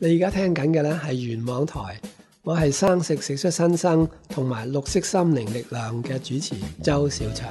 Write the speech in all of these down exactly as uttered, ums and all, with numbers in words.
你而家聽緊嘅呢係元網台，我係生食食出新生同埋綠色心靈力量嘅主持周小祥。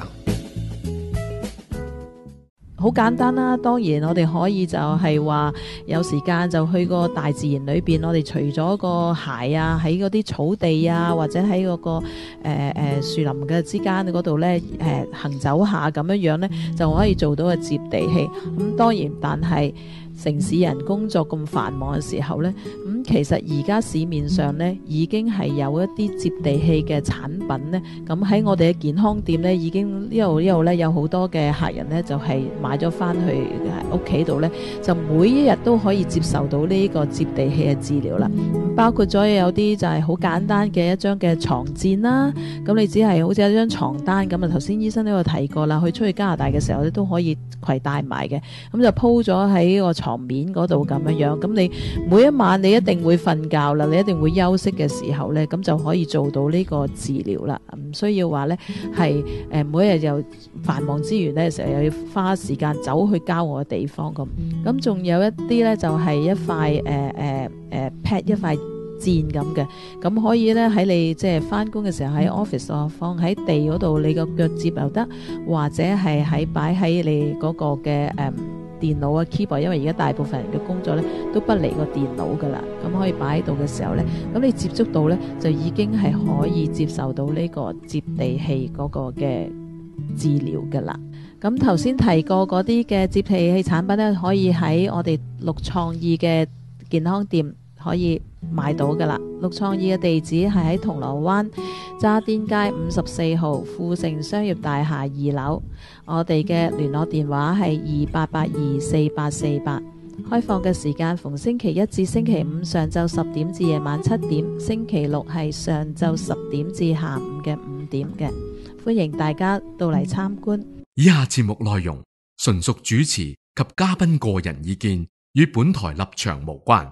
好簡單啦，當然我哋可以就係話有時間就去個大自然裏邊，我哋除咗個鞋啊，喺嗰啲草地啊，或者喺嗰、嗰個誒誒樹林嘅之間嗰度咧誒行走下咁樣樣咧，就可以做到個接地氣。咁當然，但係城市人工作咁繁忙嘅時候呢，咁、嗯、其實而家市面上呢已經係有一啲接地氣嘅產品呢。咁喺我哋嘅健康店呢，已經一路一路呢有好多嘅客人呢，就係、是、買咗翻去屋企度呢，就每一日都可以接受到呢個接地氣嘅治療啦。包括咗有啲就係好簡單嘅一張嘅床墊啦，咁你只係好似一張床單咁啊。頭先醫生都有提過啦，佢出去加拿大嘅時候咧都可以攜帶埋嘅，咁就鋪咗喺個床面嗰度咁樣樣，咁你每一晚你一定會瞓覺啦，你一定會休息嘅時候呢，咁就可以做到呢個治療啦，唔需要話呢係誒每一日又繁忙之餘呢，成日又要花時間走去郊外嘅地方咁，咁仲有一啲呢，就係一塊誒誒誒 pad 一塊墊咁嘅，咁可以咧喺你即係翻工嘅時候喺 office 啊，放喺地嗰度，你個腳接又得，或者係喺擺喺你嗰個嘅誒、嗯、電腦啊 keyboard， 因為而家大部分人嘅工作咧都不離個電腦噶啦，咁可以擺喺度嘅時候咧，咁你接觸到咧就已經係可以接受到呢個接地氣嗰個嘅治療噶啦。咁頭先提過嗰啲嘅接地氣產品咧，可以喺我哋綠創意嘅健康店可以買到噶啦。綠創意嘅地址係喺銅鑼灣渣甸街五十四號富盛商業大廈二樓，我哋嘅聯絡電話係二八八二四八四八，開放嘅時間逢星期一至星期五上晝十點至夜晚七點，星期六係上晝十點至下午嘅五點嘅，歡迎大家到嚟參觀。 以下節目內容純屬主持及嘉賓個人意見，與本台立場無關。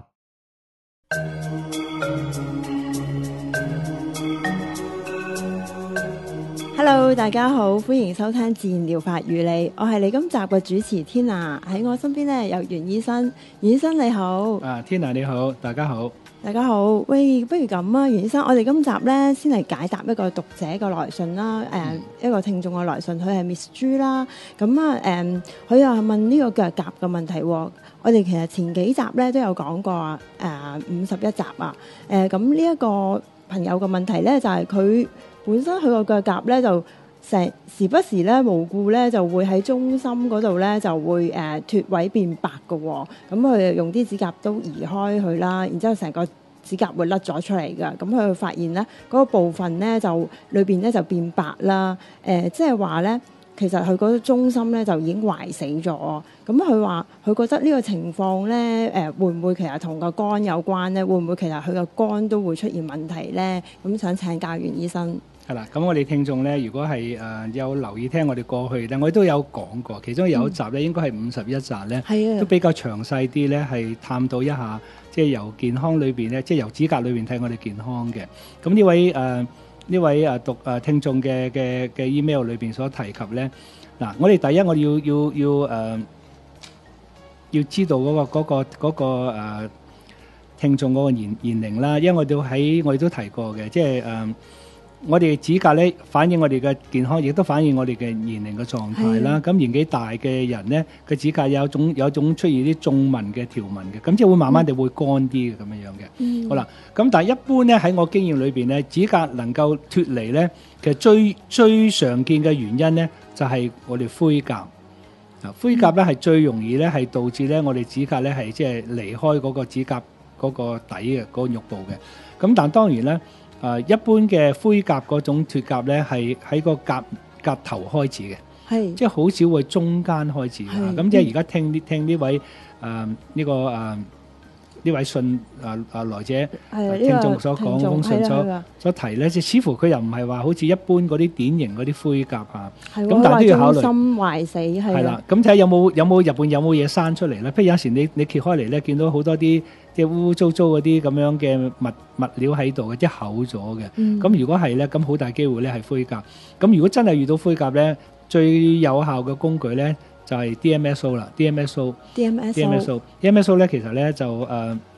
Hello， 大家好，歡迎收聽自然療法與你，我係你今集嘅主持 Tina， 喺我身邊呢有袁醫生，袁醫生你好。 啊 Tina 你好，大家好。 大家好，喂，不如咁啊，袁醫生，我哋今集呢先嚟解答一個讀者嘅來信啦，誒、呃，一個聽眾嘅來信，佢係 Miss 朱啦，咁啊，誒、呃，佢又問呢個腳甲嘅問題，我哋其實前幾集呢都有講過啊，誒五十一集啊，誒咁呢一個朋友嘅問題呢，就係、是、佢本身佢個腳甲呢，就成時不時咧無故咧就會喺中心嗰度咧就會誒、呃、脫位變白嘅喎、哦，咁佢用啲指甲刀移開佢啦，然之後成個指甲會甩咗出嚟嘅，咁佢發現咧嗰、那個部分咧就裏邊咧就變白啦，誒即係話咧其實佢嗰個中心咧就已經壞死咗，咁佢話佢覺得呢個情況咧誒、呃、會唔會其實同個肝有關咧？會唔會其實佢個肝都會出現問題咧？咁想請教袁醫生。 係啦，咁我哋聽眾咧，如果係誒、呃、有留意聽我哋過去咧，我哋都有講過，其中有一集咧，嗯、應該係五十一集咧， 的都比較詳細啲咧，係探討一下，即係由健康裏邊咧，即係由指甲裏邊睇我哋健康嘅。咁呢位誒呢、呃、位誒讀誒聽眾嘅嘅嘅 email 裏邊所提及咧，嗱，我哋第一我哋要要要誒、呃、要知道嗰、嗰個嗰、嗰個嗰、嗰個誒、呃、聽眾嗰個年年齡啦，因為我哋喺我哋都提過嘅，即係誒。呃我哋指甲咧反映我哋嘅健康，亦都反映我哋嘅年齡嘅狀態啦。咁的年紀大嘅人咧，個指甲有一種有一種出現啲縱紋嘅條紋嘅，咁即係會慢慢地會乾啲嘅咁樣樣嘅。嗯、好啦，咁但係一般咧喺我經驗裏邊咧，指甲能夠脫離咧，其實最最常見嘅原因咧就係、是、我哋灰甲。啊，灰甲咧係最容易咧係導致咧我哋指甲咧係即係離開嗰個指甲嗰個底嘅嗰、嗰個肉部嘅。咁但係當然咧。誒、呃、一般嘅灰甲嗰種脫甲咧，係喺個甲甲頭開始嘅，係是即係好少會中間開始嘅。咁是即係而家聽呢聽呢位誒呢、呃這個誒呢、呃、位信誒誒來者、呃、聽眾所講封信所所提咧，即似乎佢又唔係話好似一般嗰啲典型嗰啲灰甲啊，咁但係都要考慮心壞死係啦。咁睇下有冇有冇入邊有冇嘢生出嚟咧？譬如有時你你揭開嚟咧，見到好多啲。即係污污糟糟嗰啲咁樣嘅物物料喺度嘅，即係厚咗嘅。咁、嗯、如果係咧，咁好大機會咧係灰甲。咁如果真係遇到灰甲咧，最有效嘅工具咧就係、是、D M S O 啦。D M S O。D M S O。D M S O。D M S O 咧其實咧就誒、呃，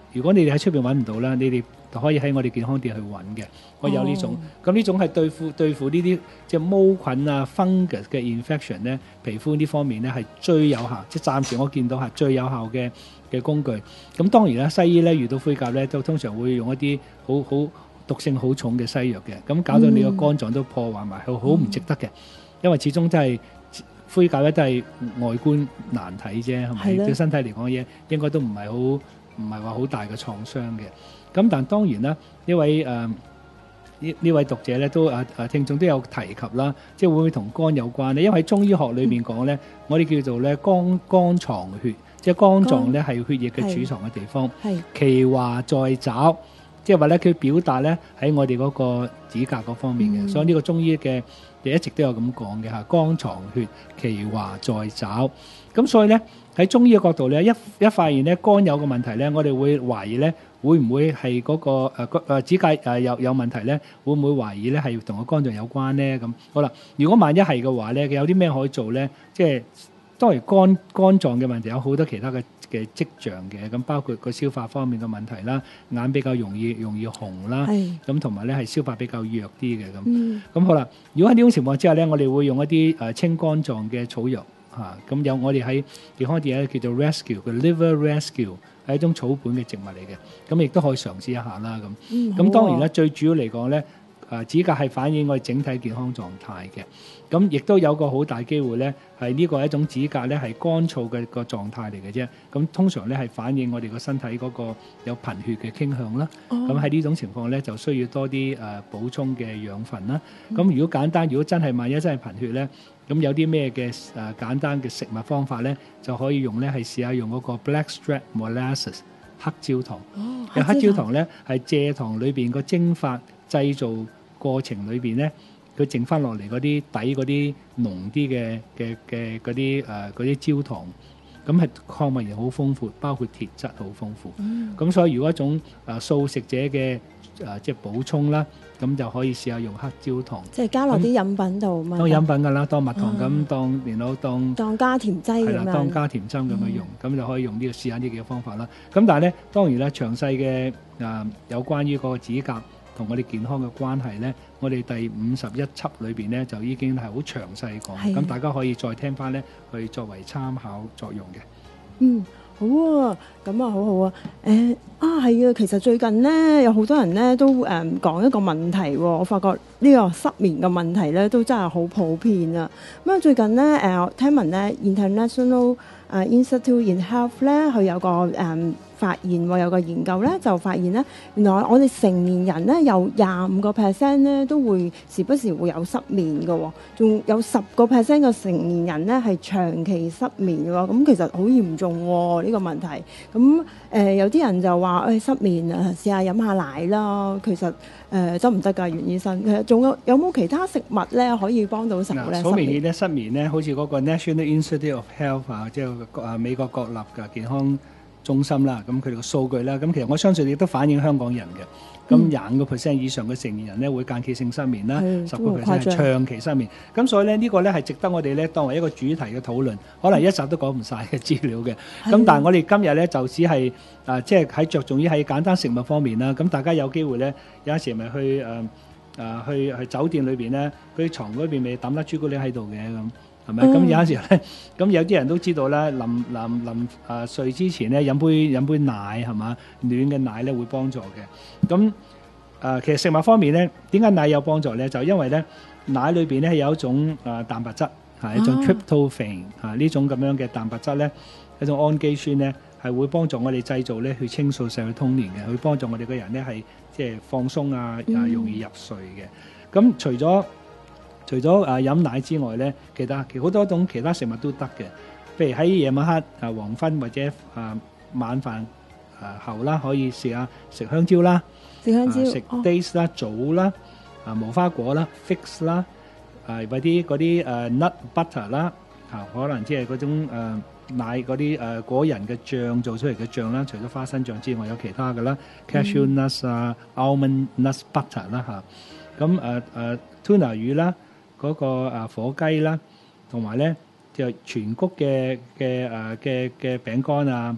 如果你哋喺出邊揾唔到啦，你哋就可以喺我哋健康店去揾嘅。我有呢種，咁呢、哦、種係對付對付呢啲即係毛菌啊、fungus 嘅 infection 咧，皮膚呢方面咧係最有效，即係暫時我見到係最有效嘅嘅工具。咁當然啦，西醫咧遇到灰甲咧，都通常會用一啲好好毒性好重嘅西藥嘅，咁搞到你個肝臟都破壞埋，好好唔值得嘅。因為始終真係灰甲咧都係外觀難睇啫，係咪？對身體嚟講嘅嘢應該都唔係好唔係話好大嘅創傷嘅。咁但當然啦，呢位誒呢呢位讀者咧都啊啊聽眾都有提及啦，即係會唔會同肝有關咧？因為喺中醫學裏面講咧，嗯、我哋叫做咧肝肝藏血，即係肝臟咧係血液嘅儲藏嘅地方。係其華在爪，即係話咧佢表達咧喺我哋嗰個指甲嗰方面嘅，嗯、所以呢個中醫嘅亦一直都有咁講嘅嚇，肝藏血，其華在爪。咁所以咧喺中醫嘅角度咧，一一發現咧肝有個問題咧，我哋會懷疑咧。會唔會係嗰、那個誒誒、呃、指甲誒有有問題咧？會唔會懷疑咧係同個肝臟有關咧？咁好啦，如果萬一係嘅話咧，有啲咩可以做咧？即係當然肝肝臟嘅問題有好多其他嘅嘅跡象嘅，咁包括個消化方面嘅問題啦，眼比較容易容易紅啦，咁同埋咧係消化比較弱啲嘅咁。咁、嗯、好啦，如果喺呢種情況之下咧，我哋會用一啲誒清肝臟嘅草藥嚇，咁、啊、有我哋喺健康店咧叫做 Rescue 嘅 Liver Rescue。係一種草本嘅植物嚟嘅，咁亦都可以嘗試一下啦。咁，咁、嗯、當然啦，最主要嚟講咧，誒指甲係反映我哋整體健康狀態嘅。咁亦都有個好大機會咧，係呢個係一種指甲咧係乾燥嘅個狀態嚟嘅啫。咁通常咧係反映我哋個身體嗰個有貧血嘅傾向啦。咁喺呢種情況咧，就需要多啲誒、呃、補充嘅養分啦。咁、嗯、如果簡單，如果真係萬一真係貧血咧，咁有啲咩嘅誒簡單嘅食物方法咧，就可以用咧係試下用嗰個 blackstrap molasses 黑焦糖。哦，黑焦糖，黑焦糖咧係蔗糖裏邊個蒸發製造過程裏邊咧，佢剩翻落嚟嗰啲底嗰啲濃啲嘅嘅嘅嗰啲誒嗰啲焦糖，咁係礦物鹽好豐富，包括鐵質好豐富。咁、嗯、所以如果一種誒、呃、素食者嘅誒、呃、即係補充啦。咁就可以試下用黑焦糖， 即係加落啲飲品度嘛。 當飲品㗎啦，當蜜糖咁、嗯，當然後當當加甜劑咁樣。係啦，當加甜針咁樣用，咁、嗯、就可以用呢、這個試下呢幾個方法啦。咁但係咧，當然咧，詳細嘅誒有關於個指甲同我哋健康嘅關係咧，我哋第五十一輯裏邊咧就已經係好詳細講，咁大家可以再聽翻咧，去作為參考作用嘅。 嗯。好啊，咁啊好好啊，誒、呃、啊係啊，其實最近咧有好多人咧都誒、嗯、講一個問題喎，我發覺呢個失眠嘅問題咧都真係好普遍啊。咁啊最近咧誒、呃、聽聞咧 International 誒 Institute in Health 咧佢有個誒、嗯、發現喎，有個研究咧就發現咧，原來我哋成年人咧有廿五個 percent 咧都會時不時會有失眠嘅喎，仲有十個 percent 嘅成年人咧係長期失眠嘅喎，咁其實好嚴重喎呢、呢個問題。咁誒、呃、有啲人就話誒、哎、失眠啊，試下飲下奶啦。其實誒得唔得㗎，袁醫生？其實仲有有冇其他食物咧可以幫到手咧？ 好明顯咧，失眠咧，好似嗰個 National Institute of Health 啊，即係啊美國國立嘅健康中心啦，咁佢哋個數據啦，咁其實我相信亦都反映香港人嘅。咁廿五個 percent 以上嘅成年人咧會間歇性失眠啦，十個 percent 係長期失眠。咁所以咧呢、呢個咧係值得我哋咧當為一個主題嘅討論，可能一集都講唔晒嘅資料嘅。咁但係我哋今日咧就只係啊，即係喺着重於喺簡單食物方面啦。咁大家有機會咧有陣時咪去誒誒、呃、去去酒店裏邊咧，佢床嗰邊咪抌粒朱古力喺度嘅咁。係咪？咁、嗯、有陣時咧，咁有啲人都知道咧，臨臨臨啊睡之前咧飲杯飲杯奶係嘛，暖嘅奶咧會幫助嘅。咁啊、呃，其實食物方面咧，點解奶有幫助咧？就因為咧奶裏邊咧係有一種啊蛋白質，係一種 tryptophan 啊呢種咁樣嘅蛋白質咧，一種氨基酸咧係會幫助我哋製造咧血清素 serotonin 嘅，去幫助我哋個人咧係即係放鬆啊，啊容易入睡嘅。咁、嗯、除咗除咗啊飲奶之外咧，其他其好多種其他食物都得嘅。譬如喺夜晚黑啊黃昏或者啊晚飯啊後啦，可以試下食香蕉啦， 食香蕉， 食 dates 啦、棗啦、啊無花果啦、figs 啦，啊或啲嗰啲誒 nut butter 啦，啊可能即係嗰種誒奶嗰啲誒果仁嘅醬做出嚟嘅醬啦，除咗花生醬之外，有其他嘅啦 ，cashew nuts 啊、almond nuts butter 啦嚇，咁誒誒 tuna 魚啦。嗰個啊火雞啦，同埋咧就全穀嘅嘅誒嘅嘅餅乾啊，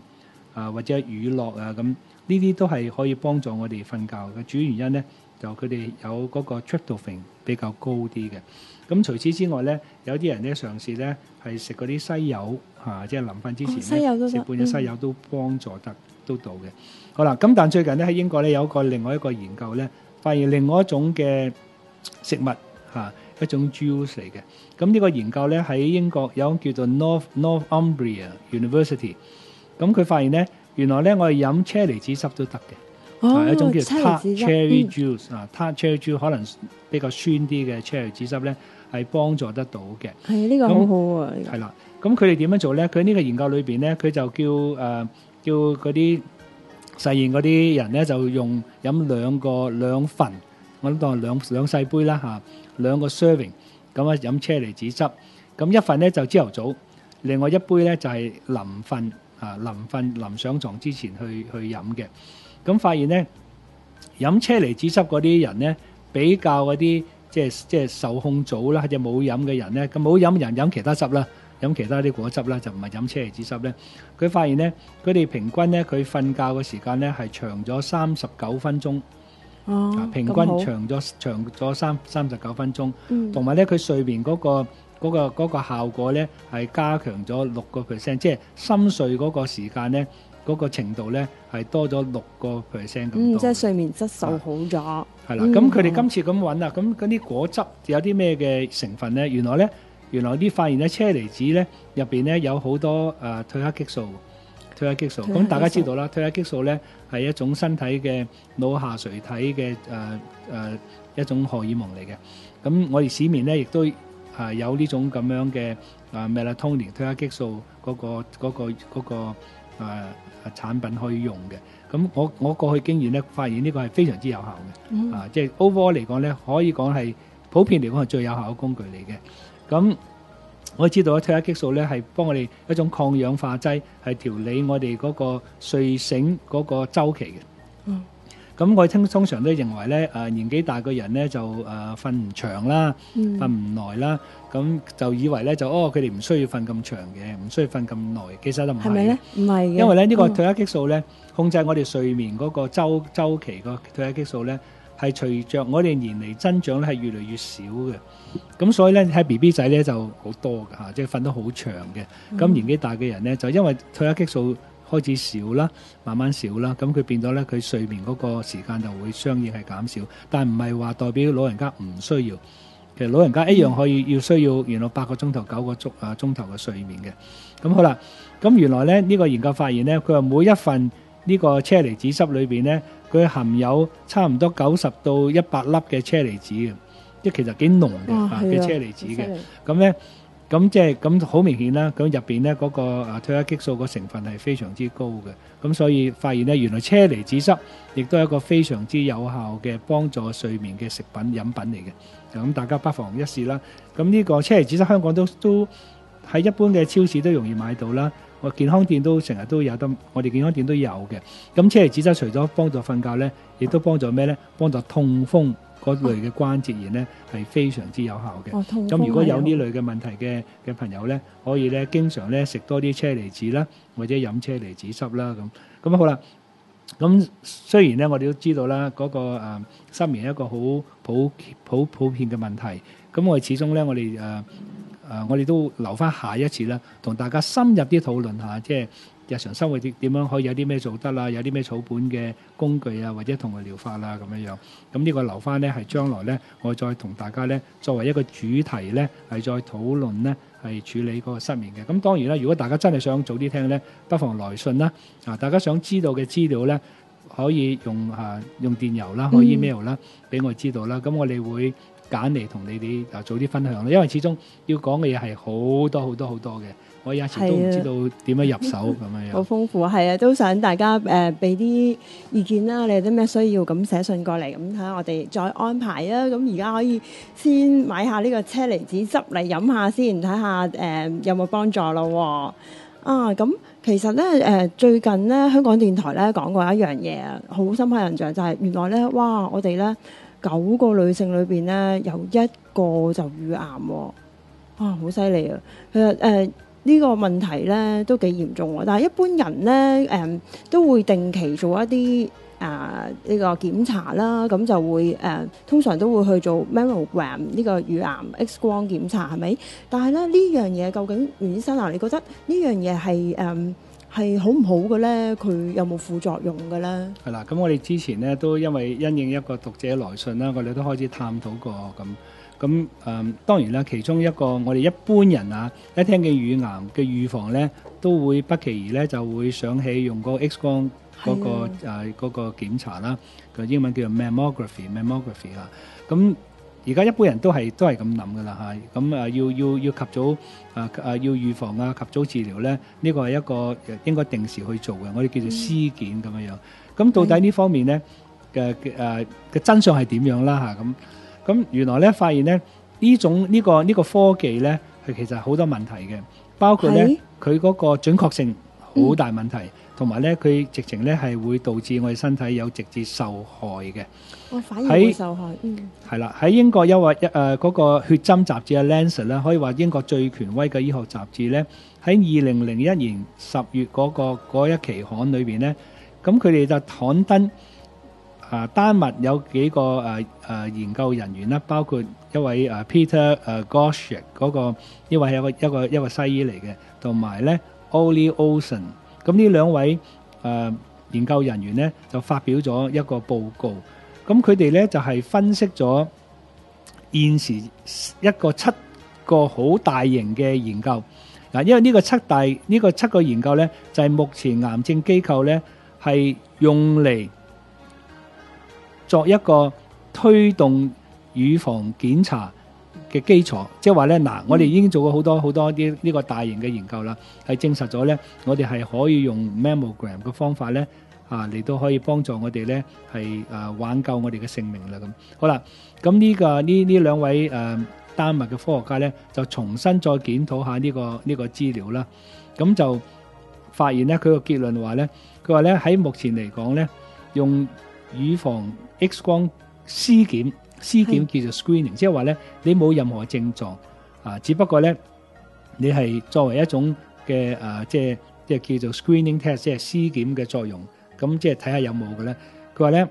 啊或者乳酪啊咁，呢啲都係可以幫助我哋瞓覺嘅。主要原因咧就佢哋有嗰個 tryptophan 比較高啲嘅。咁除此之外咧，有啲人咧嘗試咧係食嗰啲西柚嚇，即係臨瞓之前咧食、哦、半隻西柚都幫助得、嗯、都到嘅。好啦，咁但最近咧喺英國咧有一個另外一個研究咧，發現另外一種嘅食物嚇，一種 juice 嚟嘅。咁呢個研究咧喺英國有叫做 North Northumbria University。咁佢發現咧，原來咧我哋飲車厘子汁都得嘅。 哦， 係一種叫 tart cherry 嗯 juice 啊，tart cherry juice 可能比較酸啲嘅車厘子汁咧，係幫助得到嘅。 係呢、呢個好好啊！ 係啦，咁佢哋點樣做咧？佢呢個研究裏邊咧，佢就叫誒、呃、叫嗰啲實驗嗰啲人咧，就用飲兩個兩份，我諗當係兩兩細杯啦嚇，兩個 serving 咁啊飲車厘子汁。咁一份咧就朝頭早，另外一杯咧就係臨瞓啊，臨瞓臨上床之前去去飲嘅。咁發現咧，飲車厘子汁嗰啲人咧，比較嗰啲即係即係受控組啦，或者冇飲嘅人咧，咁冇飲人飲其他汁啦，飲其他啲果汁啦，就唔係飲車厘子汁咧。佢發現咧，佢哋平均咧，佢瞓覺嘅時間咧係長咗三十九分鐘， 哦， 啊，平均長咗長咗三三十九分鐘，同埋咧佢睡眠嗰個嗰個嗰個效果咧係加強咗六個 percent， 即係深睡嗰個時間咧。嗰個程度咧係多咗六個 percent 咁多， 嗯，即係睡眠質素好咗。 係啦，咁佢哋今次咁揾啦，咁嗰啲果汁有啲咩嘅成分咧？原來咧，原來啲發現咧，車厘子咧入邊咧有好多誒褪黑激素，褪黑激素。咁大家知道啦，褪黑激素咧係一種身體嘅腦下垂體嘅誒誒一種荷爾蒙嚟嘅。咁我哋市面咧亦都係有呢種咁樣嘅誒 melatonin 褪黑激素嗰個嗰個嗰個誒。產品可以用嘅，咁我我過去經驗咧，發現呢個係非常之有效嘅，嗯、啊，即係 overall 嚟講咧，可以講係普遍嚟講係最有效嘅工具嚟嘅。咁我知道咧，褪黑激素咧係幫我哋一種抗氧化劑，係調理我哋嗰個睡醒嗰個週期嘅。嗯。咁我哋通通常都認為咧，誒、呃、年紀大嘅人咧就誒瞓唔長啦，瞓唔耐啦，咁就以為咧就哦佢哋唔需要瞓咁長嘅，唔需要瞓咁耐，其實都唔係。係咪咧？ 唔係嘅。因為咧呢、這個褪黑激素咧、嗯、控制我哋睡眠嗰個週週期個褪黑激素咧，係隨着我哋年齡增長咧係越嚟越少嘅。咁所以咧喺 B B 仔咧就好多㗎嚇，即係瞓得好長嘅。咁、嗯、年紀大嘅人咧就因為褪黑激素開始少啦，慢慢少啦，咁佢變咗咧，佢睡眠嗰個時間就會相應係減少，但係唔係話代表老人家唔需要，其實老人家一樣可以要需要原來八個鐘頭九個鐘啊鐘頭嘅睡眠嘅。咁好啦，咁原來咧呢、呢個研究發現咧，佢話每一份呢個車厘子汁裏邊咧，佢含有差唔多九十到一百粒嘅車厘子嘅，即係其實幾濃嘅嘅車厘子嘅，咁咧。咁即係咁好明顯啦，咁入邊咧嗰個啊褪黑激素個成分係非常之高嘅，咁所以發現咧原來車厘子汁亦都係一個非常之有效嘅幫助睡眠嘅食品飲品嚟嘅，咁大家不妨一試啦。咁呢個車厘子汁香港都都喺一般嘅超市都容易買到啦，我健康店都成日都有得，我哋健康店都有嘅。咁車厘子汁除咗幫助瞓覺咧，亦都幫助咩咧？幫助痛風嗰類嘅關節炎咧係非常之有效嘅。咁、哦、如果有呢類嘅問題嘅嘅朋友咧，可以咧經常咧食多啲車厘子啦，或者飲車厘子汁啦咁。咁好啦，咁雖然咧我哋都知道啦，嗰、嗰個誒、呃、失眠係一個好普普普遍嘅問題。咁我哋始終咧，我哋誒誒我哋都留翻下一次啦，同大家深入啲討論下，即係日常生活點點樣可以有啲咩做得啦，有啲咩草本嘅工具啊，或者同佢療法啦咁樣樣。咁呢個留翻咧係將來咧，我再同大家咧作為一個主題咧，係再討論咧係處理嗰個失眠嘅。咁當然啦，如果大家真係想早啲聽咧，不妨來信啦。啊，大家想知道嘅資料咧，可以用啊用電郵啦，可以 email 啦，俾我知道啦。咁、嗯、我哋會揀嚟同你哋啊早啲分享啦。因為始終要講嘅嘢係好多好多好多嘅。我有時都唔知道點樣入手咁樣樣，好豐富啊！係啊，都想大家誒俾啲意見啦，你有啲咩需要咁寫信過嚟，咁睇下我哋再安排啊！咁而家可以先買下呢個車厘子汁嚟飲下先，睇下誒有冇幫助咯。啊，咁其實咧誒最近咧香港電台咧講過一樣嘢啊，好深刻印象就係原來咧，哇！我哋咧九個女性裏邊咧有一個就乳癌喎，啊好犀利啊！其實誒。呢呢個問題咧都幾嚴重喎。但係一般人咧誒、嗯、都會定期做一啲啊呢個檢查啦，咁就會誒、呃、通常都會去做 mammogram 呢個乳癌 X 光檢查係咪？但係咧呢樣嘢究竟袁醫生啊，你覺得呢樣嘢係誒係好唔好嘅咧？佢有冇副作用嘅咧？ 係啦，咁我哋之前咧都因為因應一個讀者來信啦，我哋都開始探討過咁。咁誒、嗯、當然啦，其中一個我哋一般人啊，一聽見乳癌嘅預防咧，都會不期而咧就會想起用嗰個 X 光嗰、嗰個誒嗰、呃嗰個檢查啦，個英文叫做 mammography，mammography 啊。咁而家一般人都係都係咁諗噶啦嚇。咁誒要要要及早誒誒、啊、要預防啊，及早治療咧，呢、呢個係一個應該定時去做嘅，我哋叫做屍檢咁樣樣。咁到底呢方面咧嘅誒嘅真相係點樣啦嚇咁？咁原來咧發現咧呢種呢、呢個呢、呢個科技咧係其實好多問題嘅，包括咧佢嗰個準確性好大問題，同埋咧佢直情咧係會導致我哋身體有直接受害嘅。 我反而會受害。嗯， 係啦，喺英國有話一誒嗰個血針雜誌嘅 Lancet 咧，可以話英國最權威嘅醫學雜誌咧，喺二零零一年十月嗰、嗰個嗰一期刊裏邊咧，咁佢哋就刊登。啊，丹麥有幾個誒誒、啊、研究人員啦，包括一位誒、啊、Peter 誒 Gottschalk 嗰個，呢位係一個一個一個西醫嚟嘅，同埋咧 Ole Olsen。咁呢兩位誒、啊、研究人員咧就發表咗一個報告。咁佢哋咧就係、是、分析咗現時一個七個好大型嘅研究。嗱，因為呢個七大呢、呢個七個研究咧，就係、是、目前癌症機構咧係用嚟作一個推動乳房檢查嘅基礎，即係話咧，嗱，我哋已經做過好多好多啲呢個大型嘅研究啦，係證實咗咧，我哋係可以用 mammogram 嘅方法咧，啊嚟到可以幫助我哋咧係誒挽救我哋嘅性命啦咁。好啦，咁呢、這個呢呢兩位誒、呃、丹麥嘅科學家咧，就重新再檢討下呢、這個呢、這個資料啦，咁就發現咧，佢個結論話咧，佢話咧喺目前嚟講咧，用乳房 X 光屍檢，屍檢叫做 screening， 即係話咧你冇任何症狀啊，只不過咧你係作為一種嘅誒、啊，即係即係叫做 screening test， 即係屍檢嘅作用，咁即係睇下有冇嘅咧。佢話咧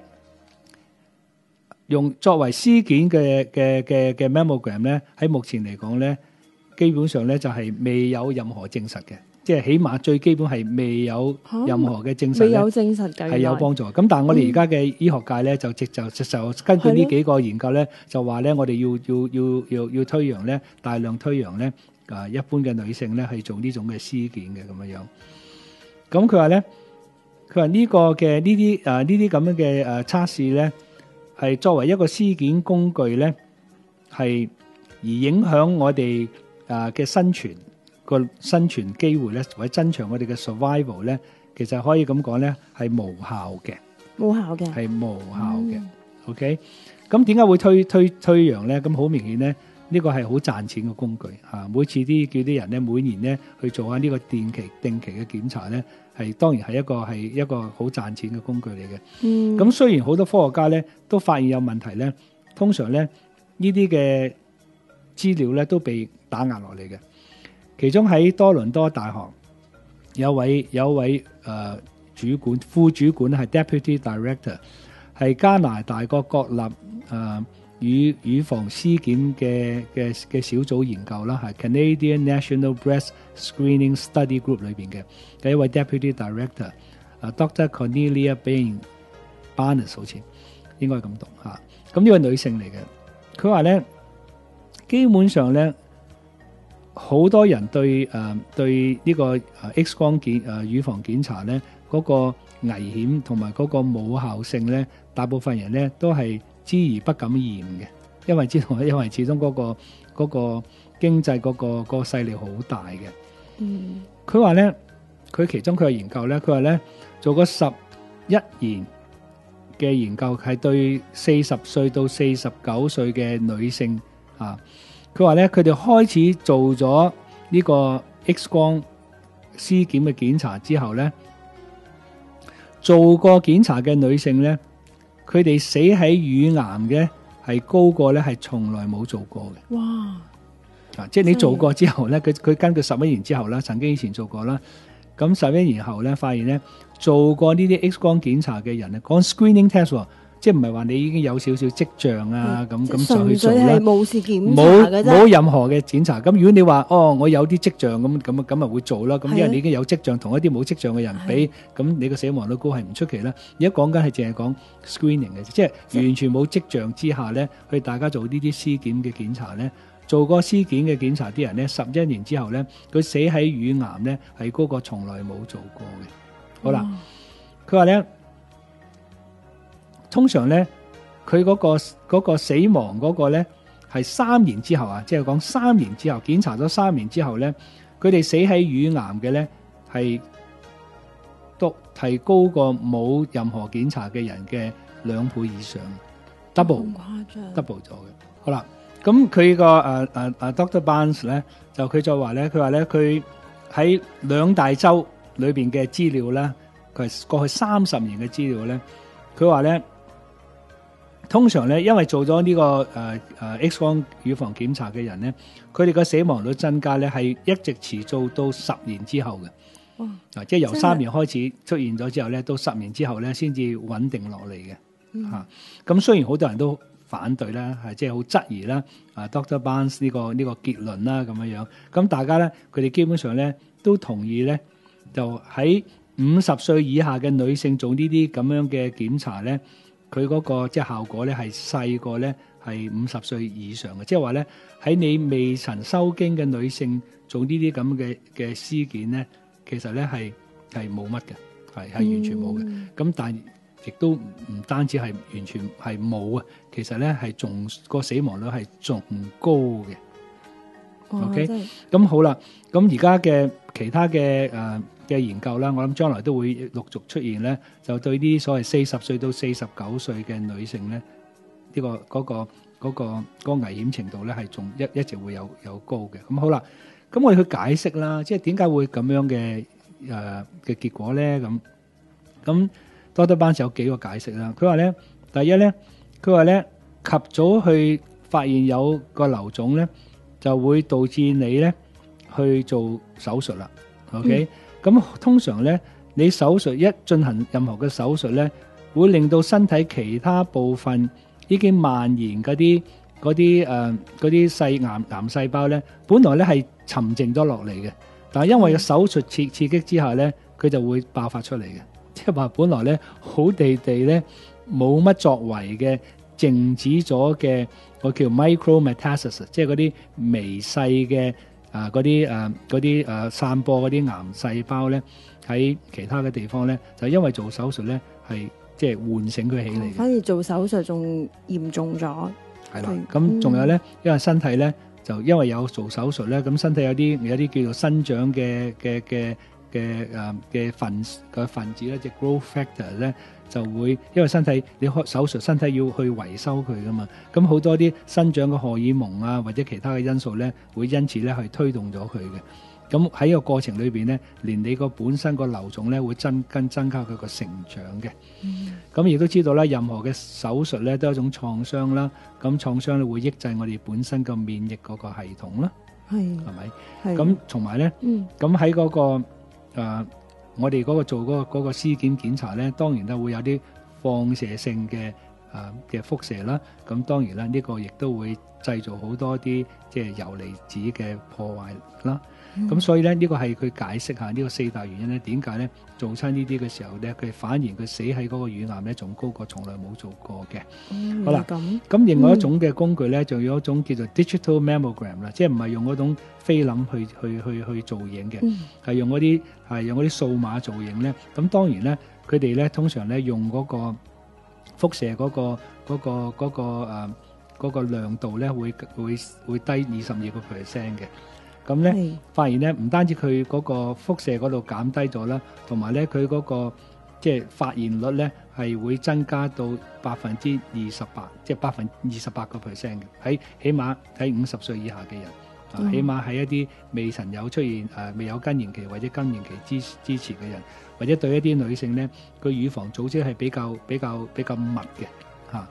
用作為屍檢嘅嘅嘅嘅 mammogram 咧，喺目前嚟講咧，基本上咧就係未有任何證實嘅。即係起碼最基本係未有任何嘅證實， 未有證實嘅係有幫助。咁但係我哋而家嘅醫學界咧，就直就就根據呢幾個研究咧，就話咧我哋要要要要要推揚咧，大量推揚咧啊一般嘅女性咧去做呢種嘅屍檢嘅咁樣樣。咁佢話咧，佢話呢個嘅呢啲啊呢啲咁樣嘅誒測試咧，係作為一個屍檢工具咧，係而影響我哋啊嘅生存。個生存機會咧，或者增長我哋嘅 survival 咧，其實可以咁講咧，係無效嘅， 無效嘅， 係無效嘅。嗯、OK，咁點解會推推推揚咧？咁好明顯咧，呢、呢個係好賺錢嘅工具嚇、啊。每次啲叫啲人咧，每年咧去做下呢個定期定期嘅檢查咧，係當然係一個係一個好賺錢嘅工具嚟嘅。嗯，咁雖然好多科學家咧都發現有問題咧，通常咧呢啲嘅資料咧都被打壓落嚟嘅。其中喺多倫多大學有位有位誒、呃、主管副主管係 Deputy Director， 係加拿大個國立誒、呃、乳乳房屍檢嘅嘅嘅小組研究啦，係 Canadian National Breast Screening Study Group 裏邊嘅嘅一位 Deputy Director， 啊 Doctor Cornelia Bain Barnes 好似應該咁讀嚇。咁呢位女性嚟嘅，佢話咧基本上咧。好多人對誒、呃、對呢個 X 光檢誒、呃、乳房檢查咧嗰、那個危險同埋嗰個冇效性咧，大部分人咧都係知而不敢言嘅，因為知道因為始終嗰、那個嗰、那個經濟嗰、那個嗰、那個勢力好大嘅。嗯，佢話咧，佢其中佢嘅研究咧，佢話咧做過十一年嘅研究，係對四十歲到四十九歲嘅女性啊。佢話咧，佢哋開始做咗呢個 X 光屍檢嘅檢查之後咧，做過檢查嘅女性咧，佢哋死喺乳癌嘅係高過咧係從來冇做過嘅。哇！ 啊，即係你做過之後咧，佢佢根據十一年之後啦，曾經以前做過啦，咁十一年後咧，發現咧做過呢啲 X 光檢查嘅人咧，講 screening test 喎。即係唔係話你已經有少少跡象啊咁咁就去做啦， 純粹係冇事檢查嘅啫， 冇任何嘅檢查。咁如果你話哦，我有啲跡象咁咁咁咪會做啦。咁因為你已經有跡象，同一啲冇跡象嘅人比，咁你個死亡率高係唔出奇啦。而家講緊係淨係講 screening 嘅，即係完全冇跡象之下咧，去大家做呢啲屍檢嘅檢查咧，做過屍檢嘅檢查啲人咧，十一年之後咧，佢死喺乳癌咧係高過從來冇做過嘅。好啦，佢話咧。通常咧，佢嗰、嗰個嗰個死亡嗰個咧係三年之後啊，即係講三年之後檢查咗三年之後咧，佢哋死喺乳癌嘅咧係都提高過冇任何檢查嘅人嘅兩倍以上 ，double 咁誇張 double 咗嘅。好啦，咁佢個誒誒誒 Doctor Barnes 咧就佢就話咧，佢話咧佢喺兩大洲裏邊嘅資料咧，佢係過去三十年嘅資料咧，佢話咧。通常咧，因為做咗呢、這個誒誒、呃、X 光乳房檢查嘅人咧，佢哋個死亡率增加咧係一直持續到十年之後嘅。哇！啊，即係由三年開始出現咗之後咧，到十年之後咧先至穩定落嚟嘅。嚇、嗯，咁、啊、雖然好多人都反對啦，係即係好質疑啦。啊 ，Doctor Barnes 呢、這個呢、這個結論啦咁樣樣。咁大家咧，佢哋基本上咧都同意咧，就喺五十歲以下嘅女性做呢啲咁樣嘅檢查咧。佢嗰個即係效果咧，係細過咧係五十歲以上嘅，即係話咧喺你未曾收經嘅女性做呢啲咁嘅嘅屍檢咧，其實咧係係冇乜嘅，係係完全冇嘅。咁、嗯、但係亦都唔單止係完全係冇啊，其實咧係仲個死亡率係仲高嘅。OK，咁好啦，咁而家嘅其他嘅誒嘅研究啦，我諗將來都會陸續出現咧，就對啲所謂四十歲到四十九歲嘅女性咧，呢、這個嗰、那個嗰、那個嗰、那個危險程度咧係仲一一直會有有高嘅。咁好啦，咁我哋去解釋啦，即係點解會咁樣嘅誒嘅結果咧？咁咁多德班有幾個解釋啦。佢話咧，第一咧，佢話咧及早去發現有個瘤腫咧，就會導致你咧去做手術啦。OK。嗯咁通常咧，你手術一進行任何嘅手術咧，會令到身體其他部分已經蔓延嗰啲嗰啲誒嗰啲細癌癌細胞咧，本來咧係沉靜咗落嚟嘅，但係因為個手術刺刺激之下咧，佢就會爆發出嚟嘅。即係話本來咧好地地咧冇乜作為嘅靜止咗嘅，我叫 micrometastasis， 即係嗰啲微細嘅。啊！嗰啲誒嗰啲誒散播嗰啲癌細胞咧，喺其他嘅地方咧，就因為做手術咧，係即係喚醒佢起嚟嘅。 反而做手術仲嚴重咗。 係啦，咁仲有咧，因為身體咧就因為有做手術咧，咁身體有啲有啲叫做生長嘅嘅嘅嘅誒嘅分嘅分子咧，即係 growth factor 咧。就會因為身體你開手術，身體要去維修佢噶嘛，咁好多啲生長嘅荷爾蒙啊，或者其他嘅因素咧，會因此咧去推動咗佢嘅。咁喺個過程裏邊咧，連你個本身個瘤腫咧會增跟增加佢個成長嘅。咁亦都知道啦，任何嘅手術咧都係一種創傷啦。咁創傷咧會抑制我哋本身個免疫嗰個系統啦。係係咪？係。咁同埋咧，咁喺嗰個誒。呃我哋嗰個做嗰、嗰個嗰、嗰個屍檢檢查咧，當然都會有啲放射性嘅啊嘅輻射啦。咁當然啦，呢、呢個亦都會製造好多啲即係遊離子嘅破壞啦。咁、嗯、所以咧，呢、呢個係佢解釋下呢個四大原因咧，點解咧做親呢啲嘅時候咧，佢反而佢死喺嗰個乳癌咧，仲高過從來冇做過嘅。嗯、好啦，咁咁另外一種嘅工具咧，就有一種叫做 digital mammogram 啦，即係唔係用嗰種菲林去去去去造影嘅，係、嗯、用嗰啲係用嗰啲數碼造影咧。咁當然咧，佢哋咧通常咧用嗰個輻射嗰、嗰個嗰、嗰個嗰、嗰個誒、呃嗰個、亮度咧，會會會低二十二個 percent 嘅。咁咧，發現咧唔單止佢嗰個輻射嗰度減低咗啦，同埋咧佢嗰個即係發現率咧係會增加到百分之二十八，即係百分二十八個 percent 嘅。喺起碼喺五十歲以下嘅人，嗯、啊，起碼喺一啲未曾有出現誒、呃、未有更年期或者更年期之之前嘅人，或者對一啲女性咧，佢乳房組織係比較比較比較密嘅嚇。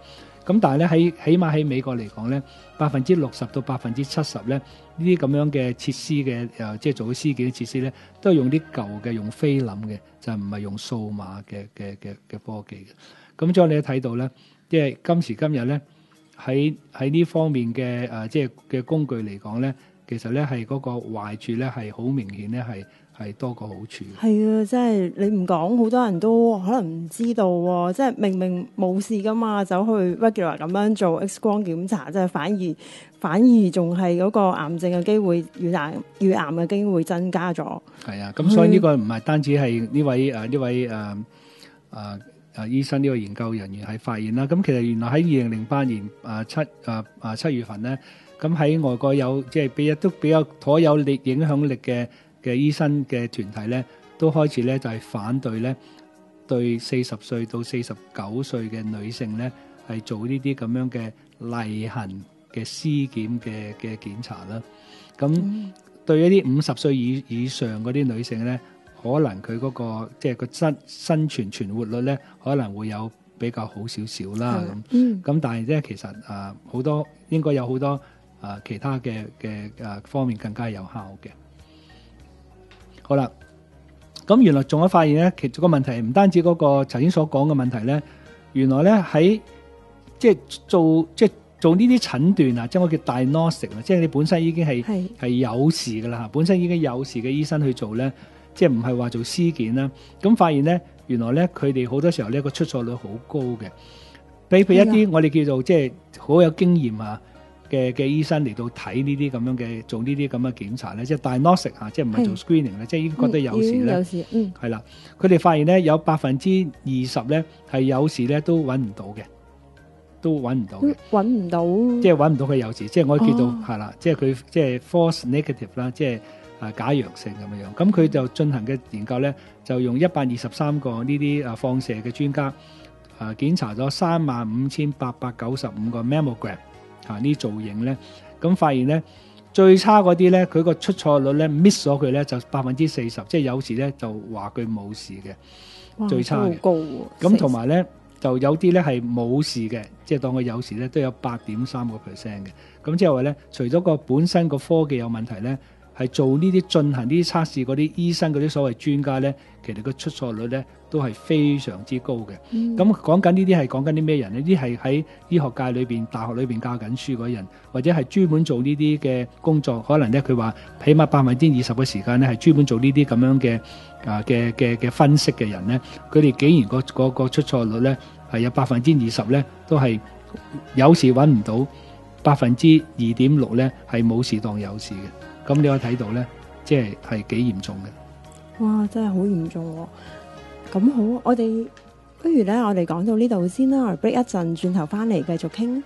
咁但係咧喺起碼喺美國嚟講咧，百分之六十到百分之七十咧呢啲咁樣嘅設施嘅誒，即係做啲屍檢嘅設施咧，都係用啲舊嘅，用菲林嘅，就唔係用數碼嘅嘅嘅嘅科技嘅。咁將你都睇到咧，即係今時今日咧喺喺呢方面嘅誒，即係嘅工具嚟講咧，其實咧係嗰個壞處咧係好明顯咧係。係多個好處。 係啊，即係你唔講，好多人都可能唔知道喎。即係明明冇事噶嘛，走去 regular 咁樣做 X 光檢查，即係反而反而仲係嗰個癌症嘅機會、乳癌乳癌嘅機會增加咗。係啊，咁所以呢個唔係單止係呢位誒呢位誒誒誒醫生呢個研究人員係發現啦。咁其實原來喺二零零八年誒七誒誒七月份咧，咁喺外國有即係比都比較頗有力影響力嘅。嘅醫生嘅團體咧，都開始咧就係、是、反對咧，對四十歲到四十九歲嘅女性咧，係做呢啲咁樣嘅例行嘅屍檢嘅嘅檢查啦。咁、嗯、對一啲五十歲以以上嗰啲女性咧，可能佢嗰、那個即係、就是、個生生存存活率咧，可能會有比較好少少啦。咁咁、嗯、但係咧，其實啊好、呃、多應該有好多啊、呃、其他嘅嘅誒方面更加有效嘅。好啦，咁原來仲有發現咧，其中個問題唔單止嗰個頭先所講嘅問題咧，原來咧喺即係做即係做呢啲診斷啊，即係我叫 diagnostic 啊，即係你本身已經係係係有事噶啦嚇，本身已經有事嘅醫生去做咧，即係唔係話做屍檢啦。咁發現咧，原來咧佢哋好多時候呢個出錯率好高嘅，比譬如一啲我哋叫做即係好有經驗啊。嘅嘅醫生嚟到睇呢啲咁樣嘅做呢啲咁嘅檢查咧，即係 diagnostic 啊，即係唔係做 screening 咧，即係已經覺得有事咧， 有事，嗯， 係啦，佢哋發現咧有百分之二十咧係有事咧都揾唔到嘅，都揾唔到嘅， 揾唔到， 即係揾唔到佢有事，即係我叫做係啦、 哦， 即係佢即係 false negative 啦，即係啊假陽性咁樣樣。咁佢就進行嘅研究咧，就用一百二十三個呢啲啊放射嘅專家啊檢查咗三萬五千八百九十五個 mammogram。啊！呢造影咧，咁發現咧最差嗰啲咧，佢個出錯率咧 miss 咗佢咧就百分之四十，即係有時咧就話佢冇事嘅，最差嘅。高喎！咁同埋咧就有啲咧係冇事嘅，即係當佢有時咧都有八點三個 percent 嘅。咁即係話咧，除咗個本身個科技有問題咧，係做呢啲進行呢啲測試嗰啲醫生嗰啲所謂專家咧，其實個出錯率咧都係非常之高嘅。咁、嗯、講緊呢啲係講緊啲咩人呢？呢啲係喺醫學界裏邊、大學裏邊教緊書嗰人，或者係專門做呢啲嘅工作。可能咧佢話起碼百分之二十嘅時間咧係專門做呢啲咁樣嘅啊嘅嘅嘅分析嘅人咧，佢哋竟然個個個出錯率咧係有百分之二十咧都係有時揾唔到，百分之二點六咧係冇事當有事嘅。咁你可以睇到咧，即係係幾嚴重嘅。 哇！真係好嚴重喎。咁好，我哋不如咧，我哋講到呢度先啦。我哋 break 一陣，轉頭翻嚟繼續傾。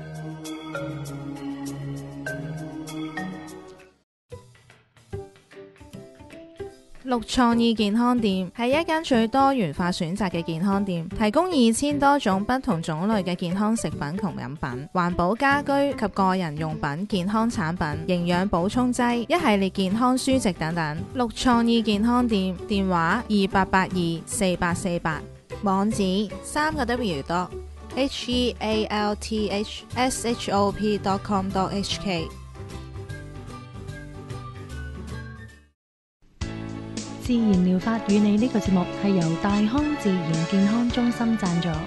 綠創意健康店係一間最多元化選擇嘅健康店，提供二千多種不同種類嘅健康食品同飲品、環保家居及個人用品、健康產品、營養補充劑、一系列健康書籍等等。綠創意健康店電話二八八二四八四八，網址三個 W dot H E A L T H S H O P dot com dot H K。 自然療法與你呢個節目係由大康自然健康中心贊助。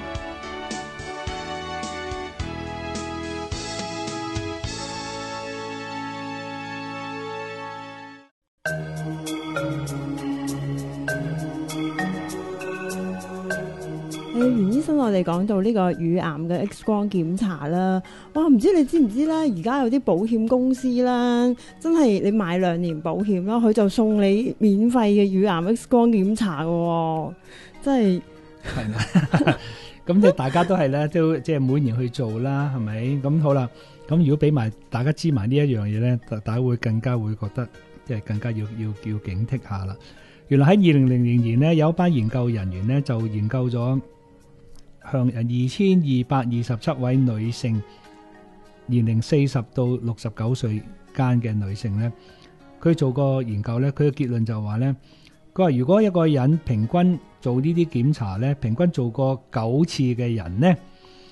袁醫生，我哋講到呢個乳癌嘅 X 光檢查啦，哇！唔知你知唔知咧？而家有啲保險公司啦，真係你買兩年保險啦，佢就送你免費嘅乳癌 X 光檢查嘅，真係係啦。咁即係大家都係咧，都即係每年去做啦，係咪？咁好啦。咁如果俾埋大家知埋呢一樣嘢咧，大家會更加會覺得即係更加要要要警惕下啦。原來喺二零零零年咧，有一班研究人員咧就研究咗。向二千二百二十七位女性，年齡四十到六十九歲間嘅女性呢，佢做個研究呢，佢嘅結論就話呢，佢話如果一個人平均做呢啲檢查呢，平均做過九次嘅人呢，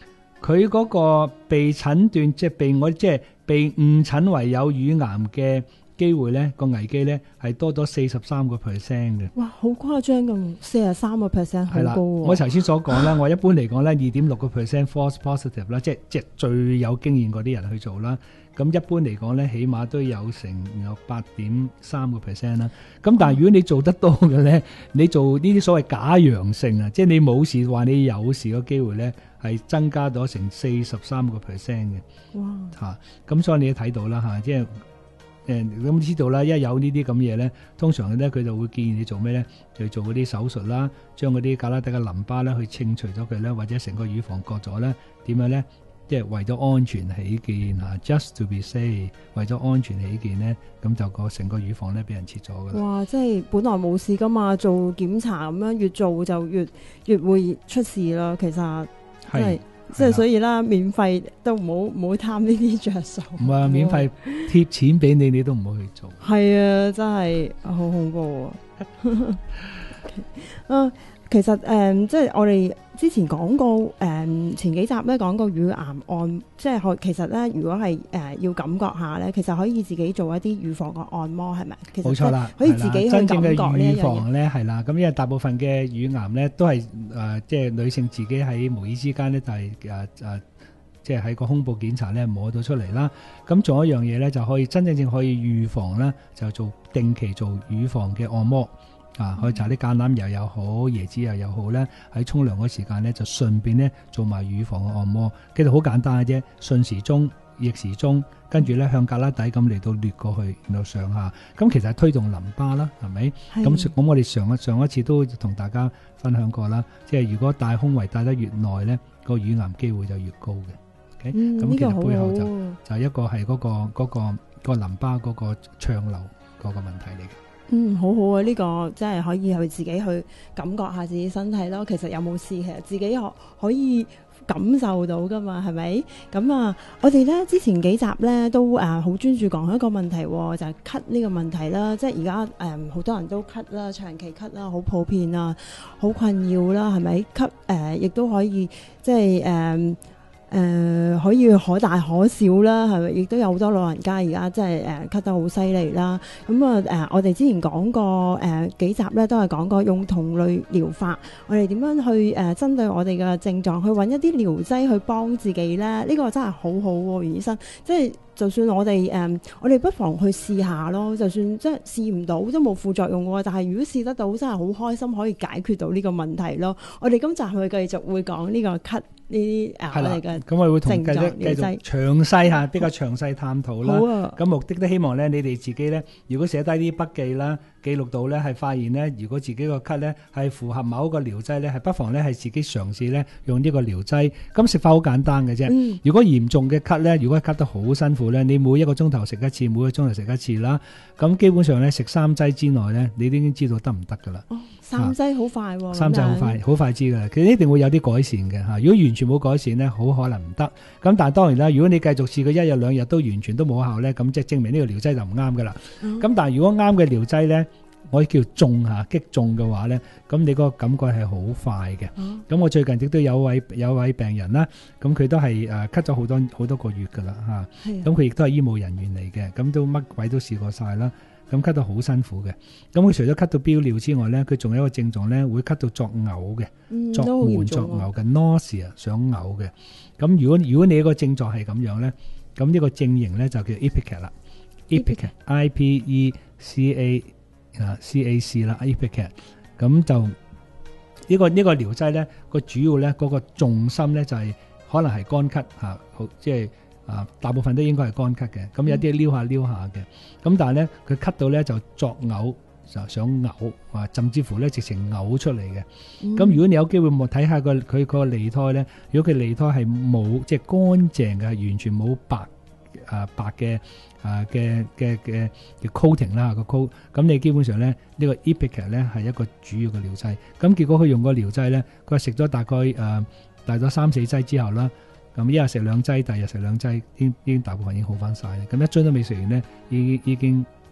佢嗰個被診斷即係被我即係被誤診為有乳癌嘅機會咧，個危機咧係多咗四十三個 percent 嘅。 哇，好誇張咁，四十三個 percent 好高喎。 我頭先所講啦，我一般嚟講咧，二點六個 percent false positive 啦，即係即係最有經驗嗰啲人去做啦。咁一般嚟講咧，起碼都有成有八點三個 percent 啦。咁但係如果你做得多嘅咧，你做呢啲所謂假陽性啊，即係你冇事話你有事嘅機會咧，係增加咗成四十三個 percent 嘅。 哇！ 嚇，咁所以你都睇到啦嚇，即係。誒咁知道啦，一有呢啲咁嘢咧，通常咧佢就會建議你做咩咧？就做嗰啲手術啦，將嗰啲胳肋底嘅淋巴咧去清除咗佢咧，或者成個乳房割咗咧，點樣咧？即係為咗安全起見嚇 ，just to be safe，為咗安全起見咧，咁就個成個乳房咧俾人切咗㗎啦。 哇！即係本來冇事噶嘛，做檢查咁樣越做就越越會出事啦。其實係。即係所以啦，免費都唔好唔好貪呢啲着數。 唔係免費貼錢俾你，你都唔好去做。 係啊，真係好恐怖啊！啊，其實誒、嗯，即係我哋之前講過誒、嗯，前幾集咧講過乳癌按，即係可其實咧，如果係誒、呃、要感覺下咧，其實可以自己做一啲乳房嘅按摩，係咪？其實冇錯啦，可以自己去感覺呢一樣嘢。真正嘅乳房咧係啦，咁因為大部分嘅乳癌咧都係誒、呃，即係女性自己喺無意之間咧就係誒誒，即係喺個胸部檢查咧摸到出嚟啦。咁仲有一樣嘢咧就可以真正正可以預防啦，就做定期做乳房嘅按摩。啊，可以搽啲橄欖油又好，椰子油又好咧，喺沖涼嗰時間咧就順便咧做埋乳房嘅按摩，其實好簡單嘅啫，順時鐘、逆時鐘，跟住咧向胳肋底咁嚟到掠過去，然後上下，咁其實係推動淋巴啦，係咪？咁咁我哋上一上一次都同大家分享過啦，即係如果戴胸圍戴得越耐咧，個乳癌機會就越高嘅。咁、okay? 嗯、其實背後就、這個、就係一個係嗰、嗰個嗰、嗰個嗰個淋巴嗰個暢流嗰個問題嚟嘅。 嗯，好好啊！呢、這個真係可以去自己去感覺下自己身體咯。其實有冇事，其實自己可可以感受到噶嘛，係咪？咁啊，我哋咧之前幾集咧都誒好專注講一個問題，就係咳呢個問題啦。即係而家誒好多人都咳啦，長期咳啦，好普遍啊，好困擾啦，係咪？咳誒亦都可以即係誒。呃誒、呃、可以可大可小啦，係咪？亦都有好多老人家而家真係誒咳得好犀利啦。咁啊誒，我哋之前講過誒、呃、幾集咧，都係講過用同類療法，我哋點樣去誒、呃、針對我哋嘅症狀，去揾一啲療劑去幫自己咧。呢、這個真係好好喎，袁醫生。即係就算我哋誒、呃，我哋不妨去試下咯。就算即係試唔到，都冇副作用喎。但係如果試得到，真係好開心，可以解決到呢個問題咯。我哋今集係咪繼續會講呢個咳？呢啲誒我哋嘅咁我會同繼續繼續詳細下比較詳細探討啦。咁、啊、目的都希望咧，你哋自己咧，如果寫低啲筆記啦，記錄到咧，係發現咧，如果自己個咳咧係符合某一個療劑咧，係不妨咧係自己嘗試咧用呢個療劑。咁食法好簡單嘅啫、嗯。如果嚴重嘅咳咧，如果係咳得好辛苦咧，你每一個鐘頭食一次，每個鐘頭食一次啦。咁基本上咧食三劑之內咧，你都已經知道得唔得噶啦。 哦，三劑好快喎、啊。 三劑好快，好快知噶啦。其實一定會有啲改善嘅嚇。如果完全冇改善咧，好可能唔得。咁但係當然啦，如果你繼續試佢一日兩日都完全都冇效咧，咁即係證明呢個療劑就唔啱噶啦。咁、嗯、但係如果啱嘅療劑咧，我叫中嚇擊中嘅話咧，咁你嗰個感覺係好快嘅。咁、嗯、我最近亦都有位有位病人啦，咁佢都係誒咳咗好多好多個月噶啦嚇。咁佢亦都係醫務人員嚟嘅，咁都乜鬼都試過晒啦。咁咳到好辛苦嘅，咁佢除咗咳到飆尿之外咧，佢仲有一個症狀咧，會咳到作嘔嘅、嗯，作悶作嘔嘅 nausea 想嘔嘅。咁如果如果你個症狀係咁樣咧，咁呢個症型咧就叫 Ipecac 啦 ，Ipecac I P E C A 啊 C A C 啦 Ipecac。咁就呢、呢個呢、呢個療劑咧，個主要咧嗰個重心咧就係、是、可能係乾咳嚇，好即係。啊，大部分都應該係乾咳嘅，咁有啲撩下撩下嘅，咁但係咧佢咳到咧就作嘔，就想嘔，啊甚至乎咧直情嘔出嚟嘅。咁、嗯、如果你有機會望睇下個佢個脷胎咧，如果佢脷胎係冇即係乾淨嘅，係完全冇白啊白嘅啊嘅嘅嘅嘅 coating 啦個 coat，咁你基本上咧呢、呢個 Ipecac 咧係一個主要嘅療劑。咁結果佢用個療劑咧，佢食咗大概誒、呃、大咗三四劑之後啦。咁一日食兩劑，第二日食兩劑，已經已經大部分已經好翻晒。咁一樽都未食完咧，已經已經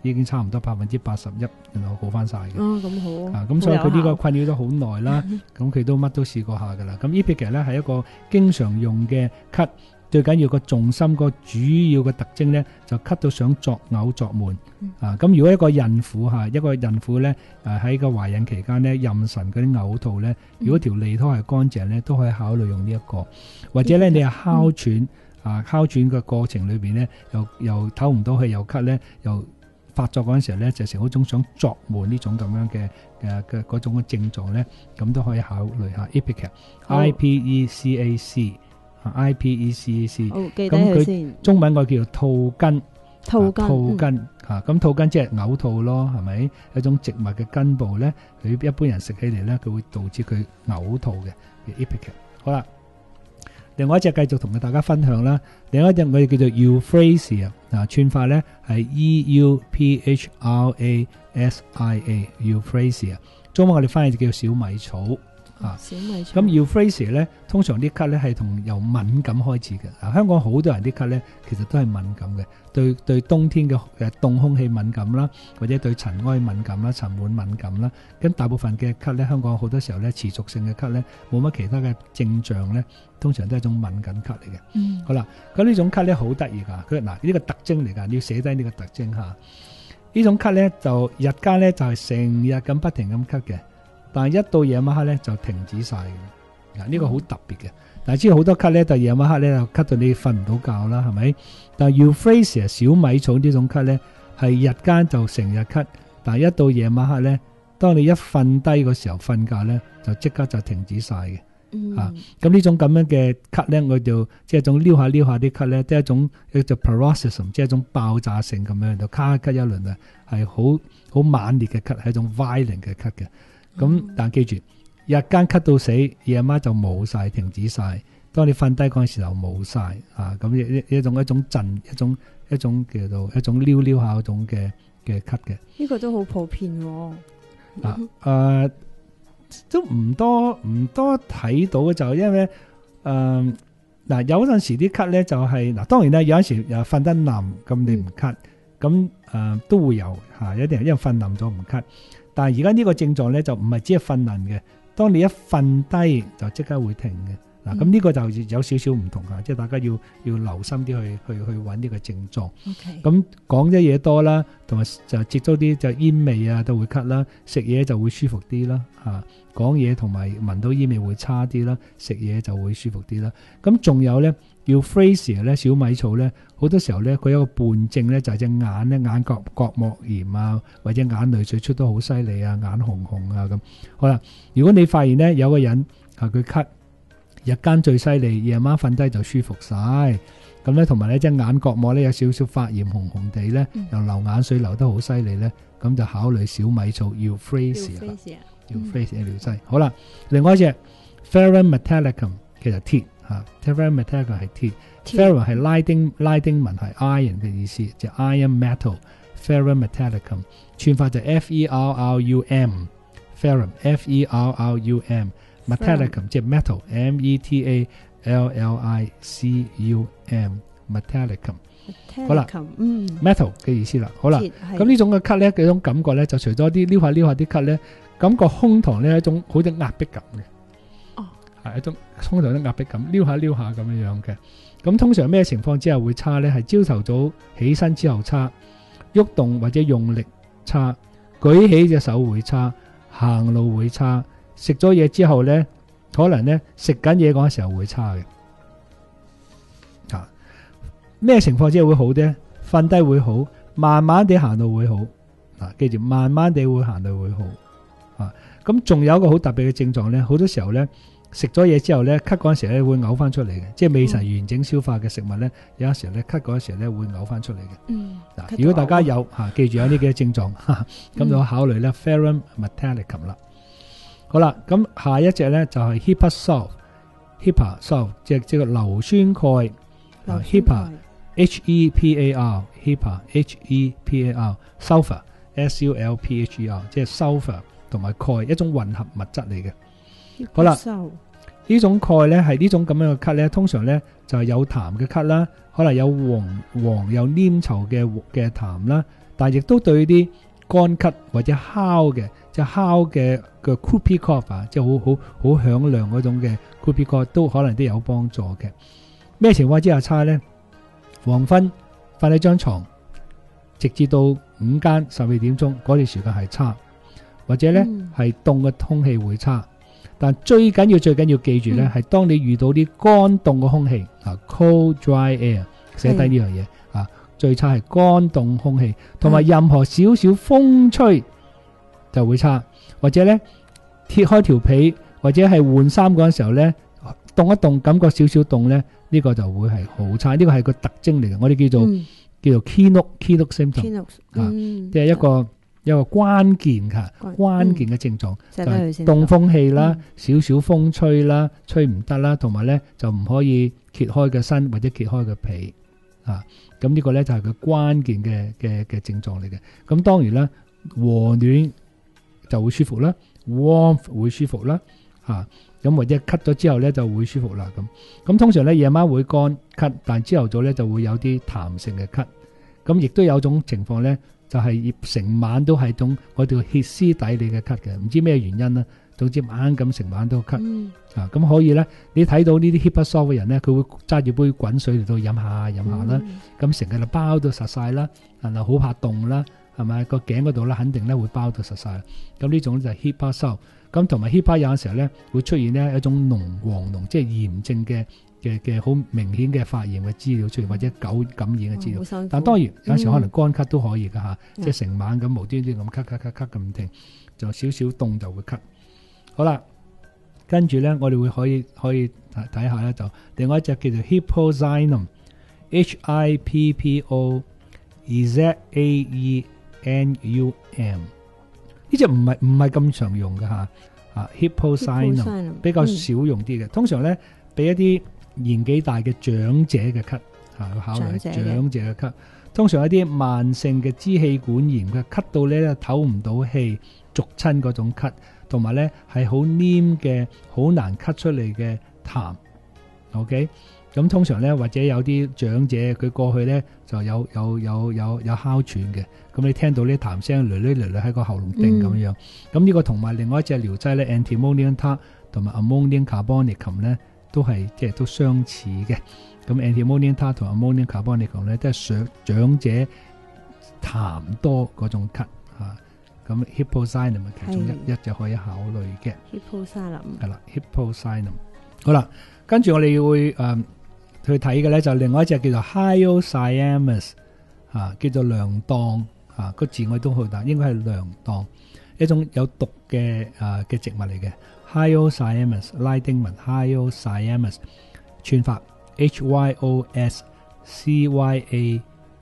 已經差唔多百分之八十一，然後好翻晒嘅。 哦，咁好啊，咁所以佢呢個困擾咗好耐啦，咁佢都乜都試過下噶啦。咁 Epicac 咧係一個經常用嘅咳，最緊要個重心個主要嘅特徵咧就咳到想作嘔作悶。啊，咁如果一個孕婦嚇一個孕婦咧誒喺個懷孕期間咧妊娠嗰啲嘔吐咧，如果條脷苔係乾淨咧，都可以考慮用呢一個，或者咧你係哮喘。啊！哮喘嘅過程裏邊咧，又又唞唔到氣，又咳咧，又發作嗰陣時候咧，就成好種想作悶呢種咁樣嘅嘅嘅嗰種嘅症狀咧，咁都可以考慮下 Epicac，I P E C A C，I P E C A C。好， 記低佢先。 中文我叫做吐根， 吐根， 吐根嚇。咁吐根即係嘔吐咯，係咪？一種植物嘅根部咧，佢一般人食起嚟咧，佢會導致佢嘔吐嘅。Epicac。好啦。另外一隻繼續同大家分享啦，另外一隻我哋叫做 Euphrasia 啊，串法咧係 E U P H R A S I A，Euphrasia， 中文我哋翻譯叫小米草啊。 小米草。咁 Euphrasia 咧，通常啲咳咧係同由敏感開始嘅。啊，香港好多人啲咳咧，其實都係敏感嘅，對對冬天嘅誒凍空氣敏感啦，或者對塵埃敏感啦、塵蟎敏感啦。咁大部分嘅咳咧，香港好多時候咧持續性嘅咳咧，冇乜其他嘅症狀咧。通常都係一種敏感咳嚟嘅。嗯，好啦，咁呢種咳咧好得意噶，佢嗱呢個特徵嚟噶，你要寫低呢個特徵吓。呢種咳咧就日間咧就係成日咁不停咁咳嘅，但係一到夜晚黑咧就停止晒嘅。嗱呢個好特別嘅。嗱，知道好多咳咧，到夜晚黑咧就咳到你瞓唔到覺啦，係咪？但係 Euphrasia 小米草呢種咳咧係日間就成日咳，但係一到夜晚黑咧，當你一瞓低嗰時候瞓覺咧就即刻就停止晒嘅。嗯、啊，咁呢種咁樣嘅咳咧，我就即係一種撩下撩下啲咳咧，都係一種叫做 paroxysm， 即係一種爆炸性咁樣，就咔咳一輪啊，係好好猛烈嘅咳，係一種 violent 嘅咳嘅。咁、嗯、但記住，日間咳到死，夜晚就冇晒，停止晒。當你瞓低嗰陣時就冇晒啊！咁一一種一種震，一種一種叫做一種撩撩下嗰種嘅嘅咳嘅。 呢個都好普遍喎、哦。 啊，誒、呃。都唔多唔多睇到嘅，就因為誒嗱、呃、有陣時啲咳咧就係、是、嗱，當然咧有陣時又瞓得冧，咁你唔咳，咁誒、呃、都會有嚇，有啲人因為瞓冧咗唔咳，但係而家呢個症狀咧就唔係只係瞓冧嘅，當你一瞓低就即刻會停嘅。嗱，咁呢個就有少少唔同嚇，即係大家要要留心啲去去去揾呢個症狀。 OK。 咁講啲嘢多啦，同埋就接觸啲就煙味啊，都會咳啦。食嘢就會舒服啲啦，嚇。講嘢同埋聞到煙味會差啲啦，食嘢就會舒服啲啦。咁仲有咧，Euphrasia咧，小米草咧，好多時候咧，佢有一個伴症咧，就係隻眼咧，眼角角膜炎啊，或者眼淚水出得好犀利啊，眼紅紅啊咁。好啦，如果你發現咧有個人啊佢咳，日間最犀利，夜晚瞓低就舒服晒。咁咧，同埋咧隻眼角膜咧有少少發炎紅紅地咧，又流眼水流得好犀利咧，咁就考慮小米草 Euphrasia 啦。Euphrasia 療劑。好啦，另外一隻 Ferrum metallicum 其實鐵嚇 Ferrum metallicum 係鐵 Ferrum 係拉丁拉丁文係 iron 嘅意思，就 iron metal Ferrum metallicum 串法就 F E R R U M Ferrum F E R R U M metallicum 即係 metal M E T A L L I C U M metallicum 好啦，嗯 metal 嘅意思啦。好啦，咁呢種嘅咳咧，嗰種感覺咧，就除咗啲撩下撩下啲咳咧，感覺胸膛咧係一種好啲壓迫感嘅。哦，係一種胸膛啲壓迫感，撩下撩下咁樣樣嘅。咁通常咩情況之下會差咧？係朝頭早起身之後差，喐動或者用力差，舉起隻手會差，行路會差，食咗嘢之後咧，可能咧食緊嘢嗰陣時候會差嘅。啊，咩情況之下會好啲？瞓低會好，慢慢地行到會好。啊，記住慢慢地會行到會好。啊，咁仲有一個好特別嘅症狀咧，好多時候咧食咗嘢之後咧，咳嗰陣時咧會嘔翻出嚟嘅，即係未曾完整消化嘅食物咧，有陣時咧咳嗰陣時咧會嘔翻出嚟嘅。嗯，嗱，如果大家有嚇、啊、記住有呢幾個症狀，咁就考慮咧 Ferrum metallicum 啦。好啦，咁下一隻咧就係 Hepa sulf，Hepa sulf 即係即係硫酸鈣。啊 Hepa H E P A R Hepa H E P A R sulfur S U L P H E R 即係 sulfur 同埋鈣一種混合物質嚟嘅。好啦，呢種鈣咧係呢種咁樣嘅咳咧，通常咧就係有痰嘅咳啦，可能有黃黃有黏稠嘅嘅痰啦， 但係亦都對啲乾咳或者哮嘅，即係哮嘅嘅 croupy cough 啊，即係好好好響亮嗰種嘅 croupy cough 都可能都有幫助嘅。咩情況之下差呢？黃昏瞓喺張床，直至到午間十二點鐘嗰段時間係差，或者呢係凍嘅空氣會差。但最緊要最緊要記住呢，係、嗯、當你遇到啲乾凍嘅空氣啊 ，cold dry air， 寫低呢樣嘢啊，最差係乾凍空氣，同埋任何少少風吹就會差，或者呢揭開條被或者係換衫嗰陣時候呢，凍一凍，感覺少少凍呢，呢、呢個就會係好差，呢、呢個係個特徵嚟嘅，我哋叫做、嗯、叫做 keynote keynote symptom 啊，即、嗯、係一個。一個關鍵嘅關鍵嘅症狀、嗯、就係凍風氣啦，少、嗯、少風吹啦，吹唔得啦，同埋咧就唔可以揭開嘅身或者揭開嘅被啊。咁呢個咧就係佢關鍵嘅嘅嘅症狀嚟嘅。咁當然啦，和暖就會舒服啦 ，warmth 會舒服啦，嚇咁或者咳咗之後咧就會舒服啦。咁咁通常咧夜晚會乾咳，但朝頭早咧就會有啲痰性嘅咳。咁亦都有種情況咧。就係、是、成晚都係種我哋歇斯底里嘅咳嘅，唔知咩原因啦。總之晚咁成晚都咳、嗯、啊，咁可以咧。你睇到呢啲 HIPAA-SOL 嘅人咧，佢會揸住杯滾水嚟到飲下飲下啦。咁成日就包到實晒啦，然後好怕凍啦，係咪個頸嗰度咧肯定咧會包到實晒。咁呢種就係 HIPAA-SOL。咁同埋 HIPAA 有陣時候咧會出現呢一種膿黃膿，即係炎症嘅嘅嘅好明顯嘅發炎嘅資料出現，或者狗感染嘅資料。哦、但當然有陣時可能乾咳都可以㗎嚇、嗯，即係成晚咁無端端咁咳咳咳咳咁唔停，就少少凍就會咳。好啦，跟住咧我哋會可以可以睇下咧，就另外一隻叫做 Hippoxanum，H I P P O Z A E N U M。呢隻唔係唔係咁常用嘅嚇，啊 Hippoxanum 比較少用啲嘅、嗯，通常咧俾一啲年紀大嘅長者嘅咳，嚇要考慮長者嘅咳。通常一啲慢性嘅支氣管炎嘅咳到咧唞唔到氣，逐親嗰種咳，同埋咧係好黏嘅，好難咳出嚟嘅痰。OK，咁通常咧或者有啲長者佢過去咧就有有有有有哮喘嘅，咁你聽到啲痰聲嚟嚟嚟嚟喺個喉嚨定咁樣。咁、嗯、呢個同埋另外一隻療劑咧 Antimonium tart 同埋 Ammonium carbonicum 咧都係即係都相似嘅。咁 Antimonium tart 同 Ammonium carbonicum 咧都係長長者痰多嗰種咳嚇。咁 Hippoxanum 其中一一就可以考慮嘅。 Hippoxanum 係啦 ，Hippoxanum 好啦，跟住我哋會誒、呃、去睇嘅咧就另外一隻叫做 Hyoscyamus 啊，叫做梁當啊，個字我都好大，應該係梁當，一種有毒嘅誒嘅植物嚟嘅。Hyoscyamus 拉丁文 Hyoscyamus 串法 H Y O S C Y A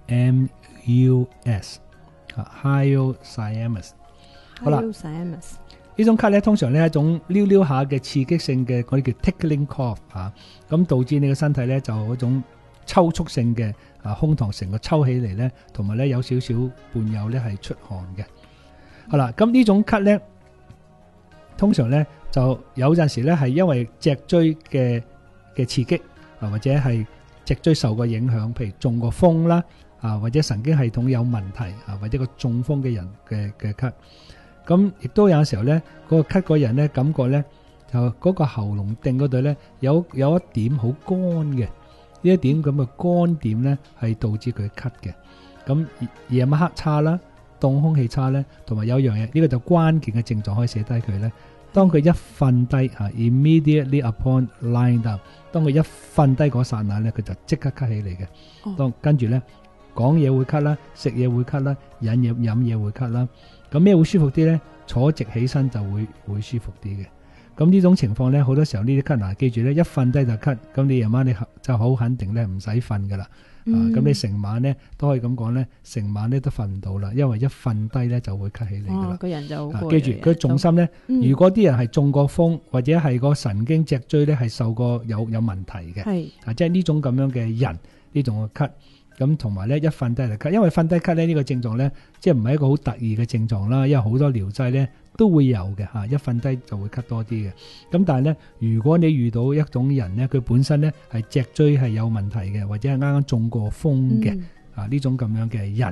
M U S 啊 Hyoscyamus 好啦，呢種咳咧通常咧係一種撩撩下嘅刺激性嘅嗰啲叫 tickling cough 嚇，咁導致你嘅身體咧就嗰種抽搐性嘅啊胸膛成個抽起嚟咧，同埋咧有少少伴有咧係出汗嘅。好啦，咁呢種咳咧通常咧就有陣時咧係因為脊椎嘅嘅刺激啊，或者係脊椎受過影響，譬如中過風啦啊，或者神經系統有問題啊，或者個中風嘅人嘅嘅咳。咁亦都有時候咧，嗰個咳嗰人咧感覺咧就嗰個喉嚨定嗰度咧有有一點好乾嘅，呢一點咁嘅乾點咧係導致佢咳嘅。咁夜晚黑差啦，凍空氣差咧，同埋有一樣嘢，呢個就關鍵嘅症狀可以寫低佢咧。當佢一瞓低嚇 ，immediately upon lying down，當佢一瞓低嗰剎那咧，佢就即刻咳起嚟嘅。哦、當跟住咧講嘢會咳啦，食嘢會咳啦，飲嘢飲嘢會咳啦。咁咩會舒服啲呢？坐直起身就會會舒服啲嘅。咁呢種情況呢，好多時候呢啲咳嗱，記住呢，一瞓低就咳。咁你夜晚你就好肯定呢，唔使瞓噶啦。嗯、啊，咁你成晚呢都可以咁講呢，成晚呢都瞓唔到啦，因為一瞓低呢就會咳起嚟噶啦。 個人就好、啊、 記住佢重心呢，嗯、如果啲人係中過風或者係個神經脊椎呢係受過有有問題嘅，係啊，即係呢種咁樣嘅人呢種嘅咳。咁同埋咧一瞓低就咳，因為瞓低咳咧呢個症狀咧，即係唔係一個好特異嘅症狀啦，因為好多療劑咧都會有嘅嚇，一瞓低就會咳多啲嘅。咁但係咧，如果你遇到一種人咧，佢本身咧係脊椎係有問題嘅，或者係啱啱中過風嘅、嗯、啊呢種咁樣嘅人，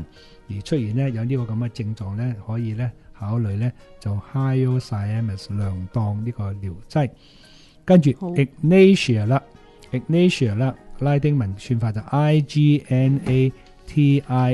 而出現咧有呢個咁嘅症狀咧，可以咧考慮咧就 Hyoscyamus 量檔呢個療劑。跟住 Ignatia 啦 ，Ignatia 啦，拉丁文算法就 I G N A T I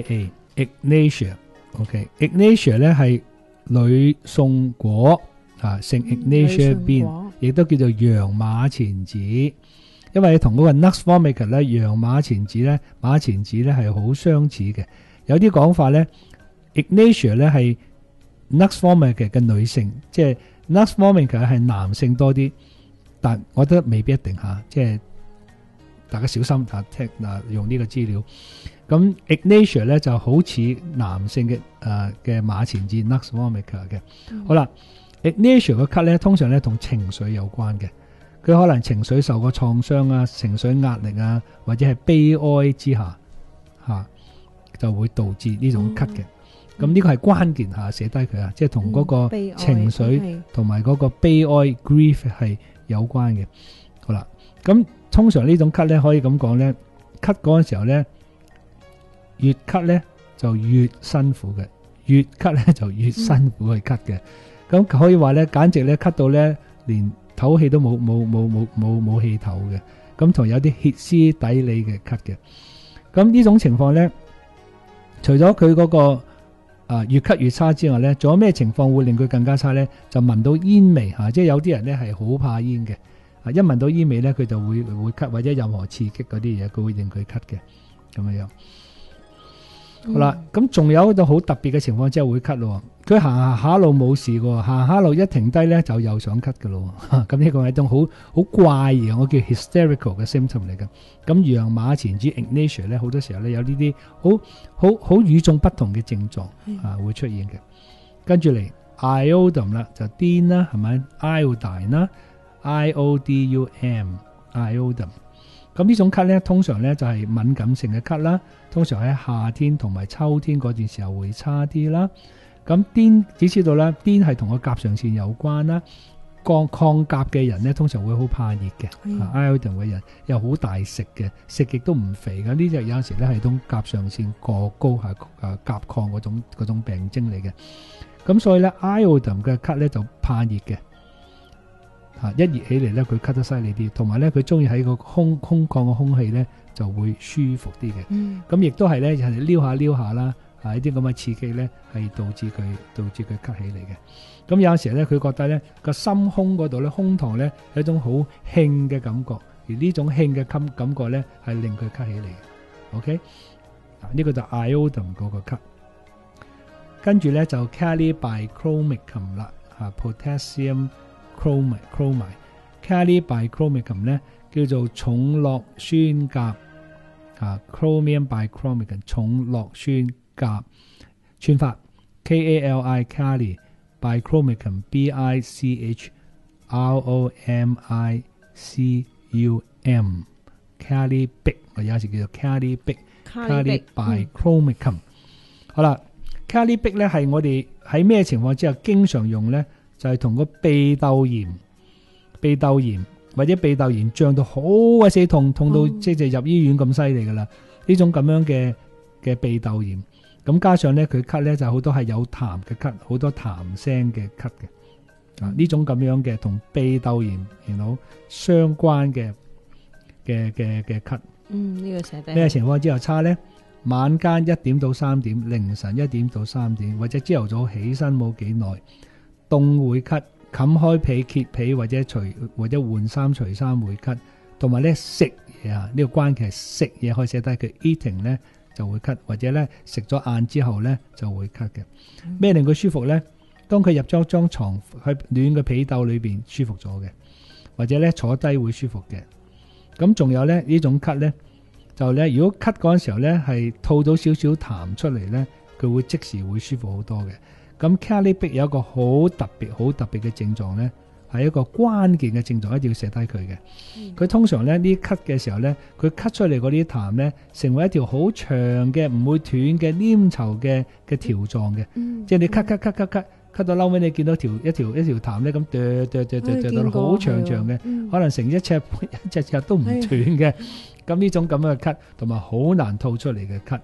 A，Ignatia。OK，Ignatia 咧係呂宋果啊，聖 Ignatia bean，亦都叫做洋馬錢子。因為同嗰個 Nux vomica 咧，洋馬錢子咧，馬錢子咧係好相似嘅。有啲講法咧 ，Ignatia 咧係 Nux vomica 嘅女性，即係 Nux vomica 係男性多啲。但我覺得未必一定嚇，即係大家小心嚇聽嗱用呢個資料。咁 Ignatia 咧就好似男性嘅誒嘅馬錢子 Nux vomica 嘅。嗯、好啦 ，Ignatia 個咳咧通常咧同情緒有關嘅，佢可能情緒受過創傷啊、情緒壓力啊，或者係悲哀之下嚇、啊、就會導致呢種咳嘅。咁呢、嗯、個係關鍵嚇，寫低佢啊，即係同嗰個情緒同埋嗰個悲哀 grief 係有關嘅。好啦，咁通常呢種咳咧可以咁講咧，咳嗰陣時候咧，越咳咧就越辛苦嘅，越咳咧就越辛苦去咳嘅。咁、嗯、可以話咧，簡直咧咳到咧連唞氣都冇冇冇冇冇冇氣唞嘅。咁同有啲歇斯底里嘅咳嘅。咁呢種情況咧，除咗佢嗰個啊越咳越差之外咧，仲有咩情況會令佢更加差咧？就聞到煙味嚇、啊，即係有啲人咧係好怕煙嘅，啊一聞到煙味咧，佢就會會咳，或者任何刺激嗰啲嘢，佢會令佢咳嘅咁樣樣。嗯、好啦，咁仲有一個好特別嘅情況之後會咳咯。佢行下路冇事嘅，行下路一停低咧就又想咳嘅咯。咁呢個係一種好好怪嘅，我叫 hysterical 嘅 symptom 嚟嘅。咁洋馬錢子 Ignatia 咧，好多時候咧有呢啲好好好與眾不同嘅症狀啊會出現嘅。跟住嚟 iodum 啦，就碘啦，係咪 iodine 啦 ，I O D U M iodum。咁呢種咳咧，通常咧就係敏感性嘅咳啦，通常喺夏天同埋秋天嗰段時候會差啲啦。咁碘只知道啦，碘係同個甲狀腺有關啦。抗抗甲嘅人咧，通常會好怕熱嘅。iodine 嘅人又好大食嘅，食極都唔肥嘅。呢隻有陣時咧係種甲狀腺過高係誒甲亢嗰種嗰種病徵嚟嘅。咁所以咧 iodine 嘅咳咧就怕熱嘅。嚇一熱起嚟咧，佢咳得犀利啲，同埋咧佢中意喺個空空曠嘅空氣咧就會舒服啲嘅。咁亦都係咧，人哋撩下撩下啦，啊呢啲咁嘅刺激咧係導致佢導致佢咳起嚟嘅。咁有陣時咧，佢覺得咧個心胸嗰度咧，胸膛咧係一種好興嘅感覺，而呢種興嘅感感覺咧係令佢咳起嚟嘅。OK， 啊呢個就 iodine 嗰個咳，跟住咧就 Chalcibicromicum 啦，嚇 potassium chromate chromate Chalcibicromicum 咧叫做重酪酸鉀，啊 chromium bichromicum 重酪酸鉀，串法 K A L I Cali Bichromicum B I C H R O M I C U M Chalcibic 我有時叫做 Chalcibic Chalcibicromicum。好啦 Chalcibic 咧係我哋喺咩情況之下經常用咧？就係同個鼻竇炎、鼻竇炎或者鼻竇炎脹到好鬼死痛，痛到即係入醫院咁犀利噶啦。呢種咁樣嘅嘅鼻竇炎，咁加上咧佢咳咧就好多係有痰嘅咳，好多痰聲嘅咳嘅。啊呢種咁樣嘅同鼻竇炎然後相關嘅嘅嘅嘅咳。 嗯，呢個寫低咩情況之後差咧？晚間一點到三點，凌晨一點到三點，或者朝頭早起身冇幾耐。凍會咳，冚開被揭被或者除或者換衫除衫會咳，同埋咧食嘢啊，呢個關鍵係食嘢可以寫低佢 eating 咧就會咳，或者咧食咗晏之後咧就會咳嘅。咩令佢舒服咧？當佢入咗張床喺暖嘅被竇裏邊舒服咗嘅，或者咧坐低會舒服嘅。咁仲有咧呢種咳咧，就咧如果咳嗰陣時候咧係吐到少少痰出嚟咧，佢會即時會舒服好多嘅。咁 Chalcibic 有一個好特別、好特別嘅症狀咧，係一個關鍵嘅症狀，一定要寫低佢嘅。佢、嗯、通常咧呢咳嘅時候咧，佢咳出嚟嗰啲痰咧，成為一條好長嘅、唔會斷嘅黏稠嘅嘅條狀嘅。嗯、即係你咳咳咳咳咳咳到嬲尾，你見到條一條一條痰咧咁哚哚哚哚哚到好長長嘅，嗯、可能成一尺一尺尺都唔斷嘅。咁呢、嗯、種咁嘅咳，同埋好難吐出嚟嘅咳。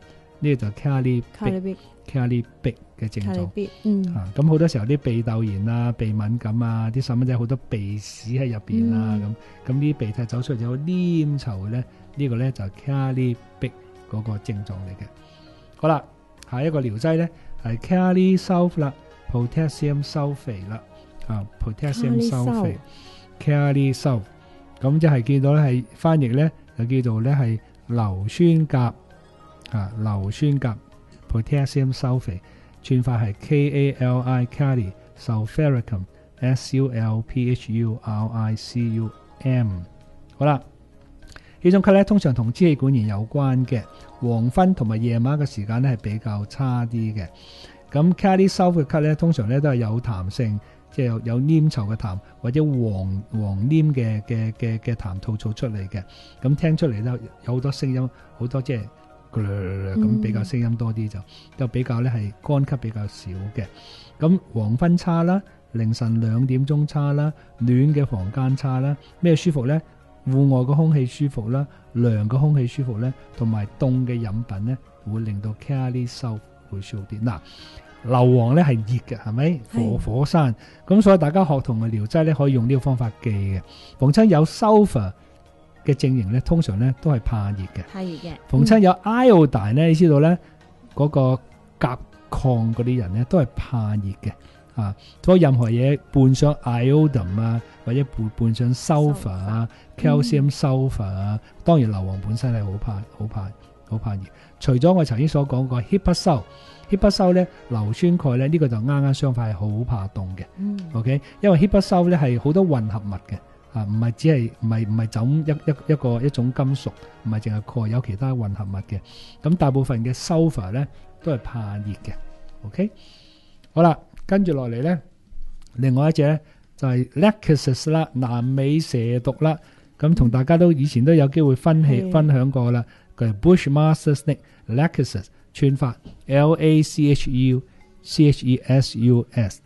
呢個就 Kali 卡利比 Kali 鼻嘅症狀。 卡利比，嗯啊，咁好多時候啲鼻竇炎啊、鼻敏感啊，啲細蚊仔好多鼻屎喺入邊啊，咁咁啲鼻涕走出嚟就好黏稠嘅咧，呢個咧就係 Kali 鼻嗰個症狀嚟嘅。好啦，下一個療劑咧係 Kali Sulph 啦 ，Potassium Sulphate 啦，啊 Potassium Sulphate，Kali Sulph， 咁即係見到咧係翻譯咧就叫做咧係硫酸鉀啊，硫酸鉀 Potassium Sulphate。串法係 K A L I Kali Sulphuricum S U L P H U R I C U M。 好啦，呢種咳咧通常同支氣管炎有關嘅，黃昏同埋夜晚嘅時間咧係比較差啲嘅。咁 Kali Sulph 嘅咳咧通常咧都係有痰性，即係有有黏稠嘅痰或者黃黃黏嘅嘅嘅嘅痰吐造出嚟嘅。咁聽出嚟咧有好多聲音，好多即係咁比較聲音多啲，就就比較咧係乾咳比較少嘅。咁黃昏差啦，凌晨兩點鐘差啦，暖嘅房間差啦，咩舒服呢？戶外嘅空氣舒服啦，涼嘅空氣舒服呢，同埋凍嘅飲品呢，會令到 Kali Sulph 會舒服啲。嗱，硫磺咧係熱嘅，係咪火火山？咁所以大家學童嘅療劑咧可以用呢個方法記嘅。逢親有 sulphur 嘅症型咧，通常咧都係怕熱嘅。 怕熱嘅。 逢親有 iodine 咧，你知道咧嗰個甲亢嗰啲人咧都係怕熱嘅。啊，所以任何嘢伴上 iodine 啊，或者伴伴上 sulphur 啊、calcium sulphur 啊，當然硫磺本身係好怕、好怕、好怕熱。除咗我頭先所講過 Hepazole，Hepazole 咧硫酸鈣咧呢個就啱啱相反係好怕凍嘅。嗯。OK， 因為 Hepazole 咧係好多混合物嘅。啊，唔係只係唔係唔係就咁一一一個一種金屬，唔係淨係鈣，有其他混合物嘅。咁大部分嘅 sulphur 咧都係怕熱嘅。OK， 好啦，跟住落嚟咧，另外一隻咧就係 Lachesis 啦，南美蛇毒啦。咁同大家都以前都有機會分析分享過啦。佢係 Bushmaster Snake Lachesis， 串法 L A C H U C H E S U S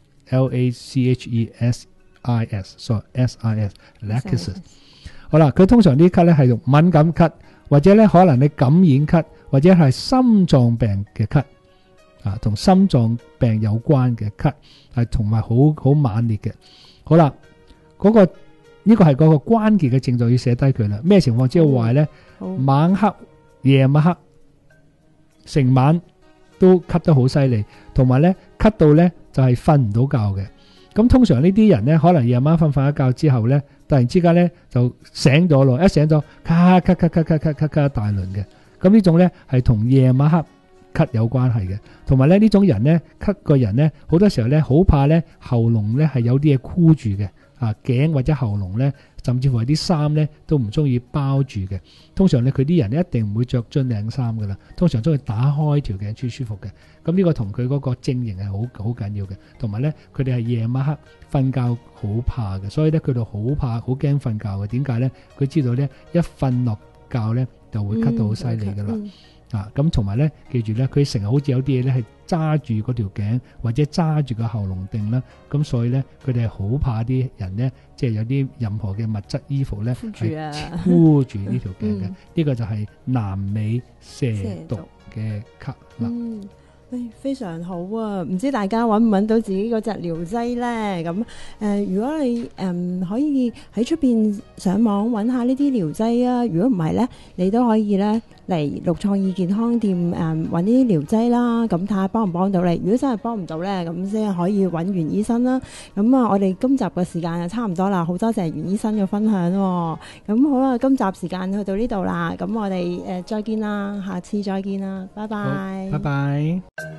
L A C H E S I S，so S I S Lachesis。 好啦，佢通常啲咳咧係用敏感咳，或者咧可能你感染咳，或者係心臟病嘅咳啊，同心臟病有關嘅咳，係同埋好好猛烈嘅。好啦，嗰、嗰個呢、這個係嗰個關鍵嘅症狀，要寫低佢啦。咩情況之下壞咧？晚黑、夜晚黑、成晚都咳得好犀利，同埋咧咳到咧就係瞓唔到覺嘅。咁通常呢啲人咧，可能夜晚瞓瞓一覺之後咧，突然之間咧就醒咗咯，一醒咗，咔咔咔咔咔咔咔咔一大輪嘅。咁呢種咧係同夜晚黑咳有關係嘅，同埋咧呢種人咧咳個人咧好多時候咧好怕咧喉嚨咧係有啲嘢箍住嘅，啊頸或者喉嚨咧，甚至乎係啲衫咧都唔中意包住嘅。通常咧佢啲人一定唔會着樽領衫噶啦，通常中意打開條頸舒舒服嘅。咁呢個同佢嗰個症型係好好緊要嘅，同埋咧佢哋係夜晚黑瞓覺好怕嘅，所以咧佢哋好怕好驚瞓覺嘅。點解咧？佢知道咧一瞓落覺咧就會咳到好犀利噶啦。嗯啊，咁同埋咧，記住咧，佢成日好似有啲嘢咧係揸住嗰條頸或者揸住個喉嚨定啦，咁所以咧，佢哋係好怕啲人咧，即係有啲任何嘅物質衣服咧係箍住呢條頸嘅。呢、嗯、個就係南美蛇毒嘅咳啦。 嗯，誒非常好啊！唔知大家揾唔揾到自己嗰隻療劑咧？咁誒、呃，如果你誒、呃、可以喺出邊上網揾下呢啲療劑啊，如果唔係咧，你都可以咧。嚟陸創意健康店誒揾呢啲療劑啦，咁睇下幫唔幫到你。如果真係幫唔到咧，咁先可以揾袁醫生啦。咁啊，我哋今集嘅時間就差唔多啦，好多謝袁醫生嘅分享喎。咁好啦，今集時間去到呢度啦，咁我哋誒、呃、再見啦，下次再見啦，拜拜。 拜拜。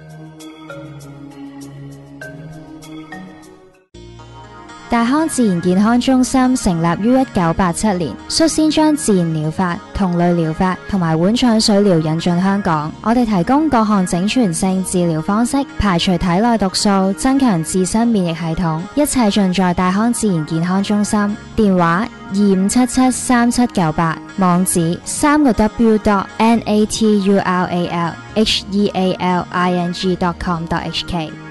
大康自然健康中心成立於一九八七年，率先將自然療法、同類療法同埋碗腸水療引進香港。我哋提供各項整全性治療方式，排除體內毒素，增強自身免疫系統，一切盡在大康自然健康中心。電話二五七七三七九八，網址三個 w dot n a t u r a l h e a l i n g dot com dot h k。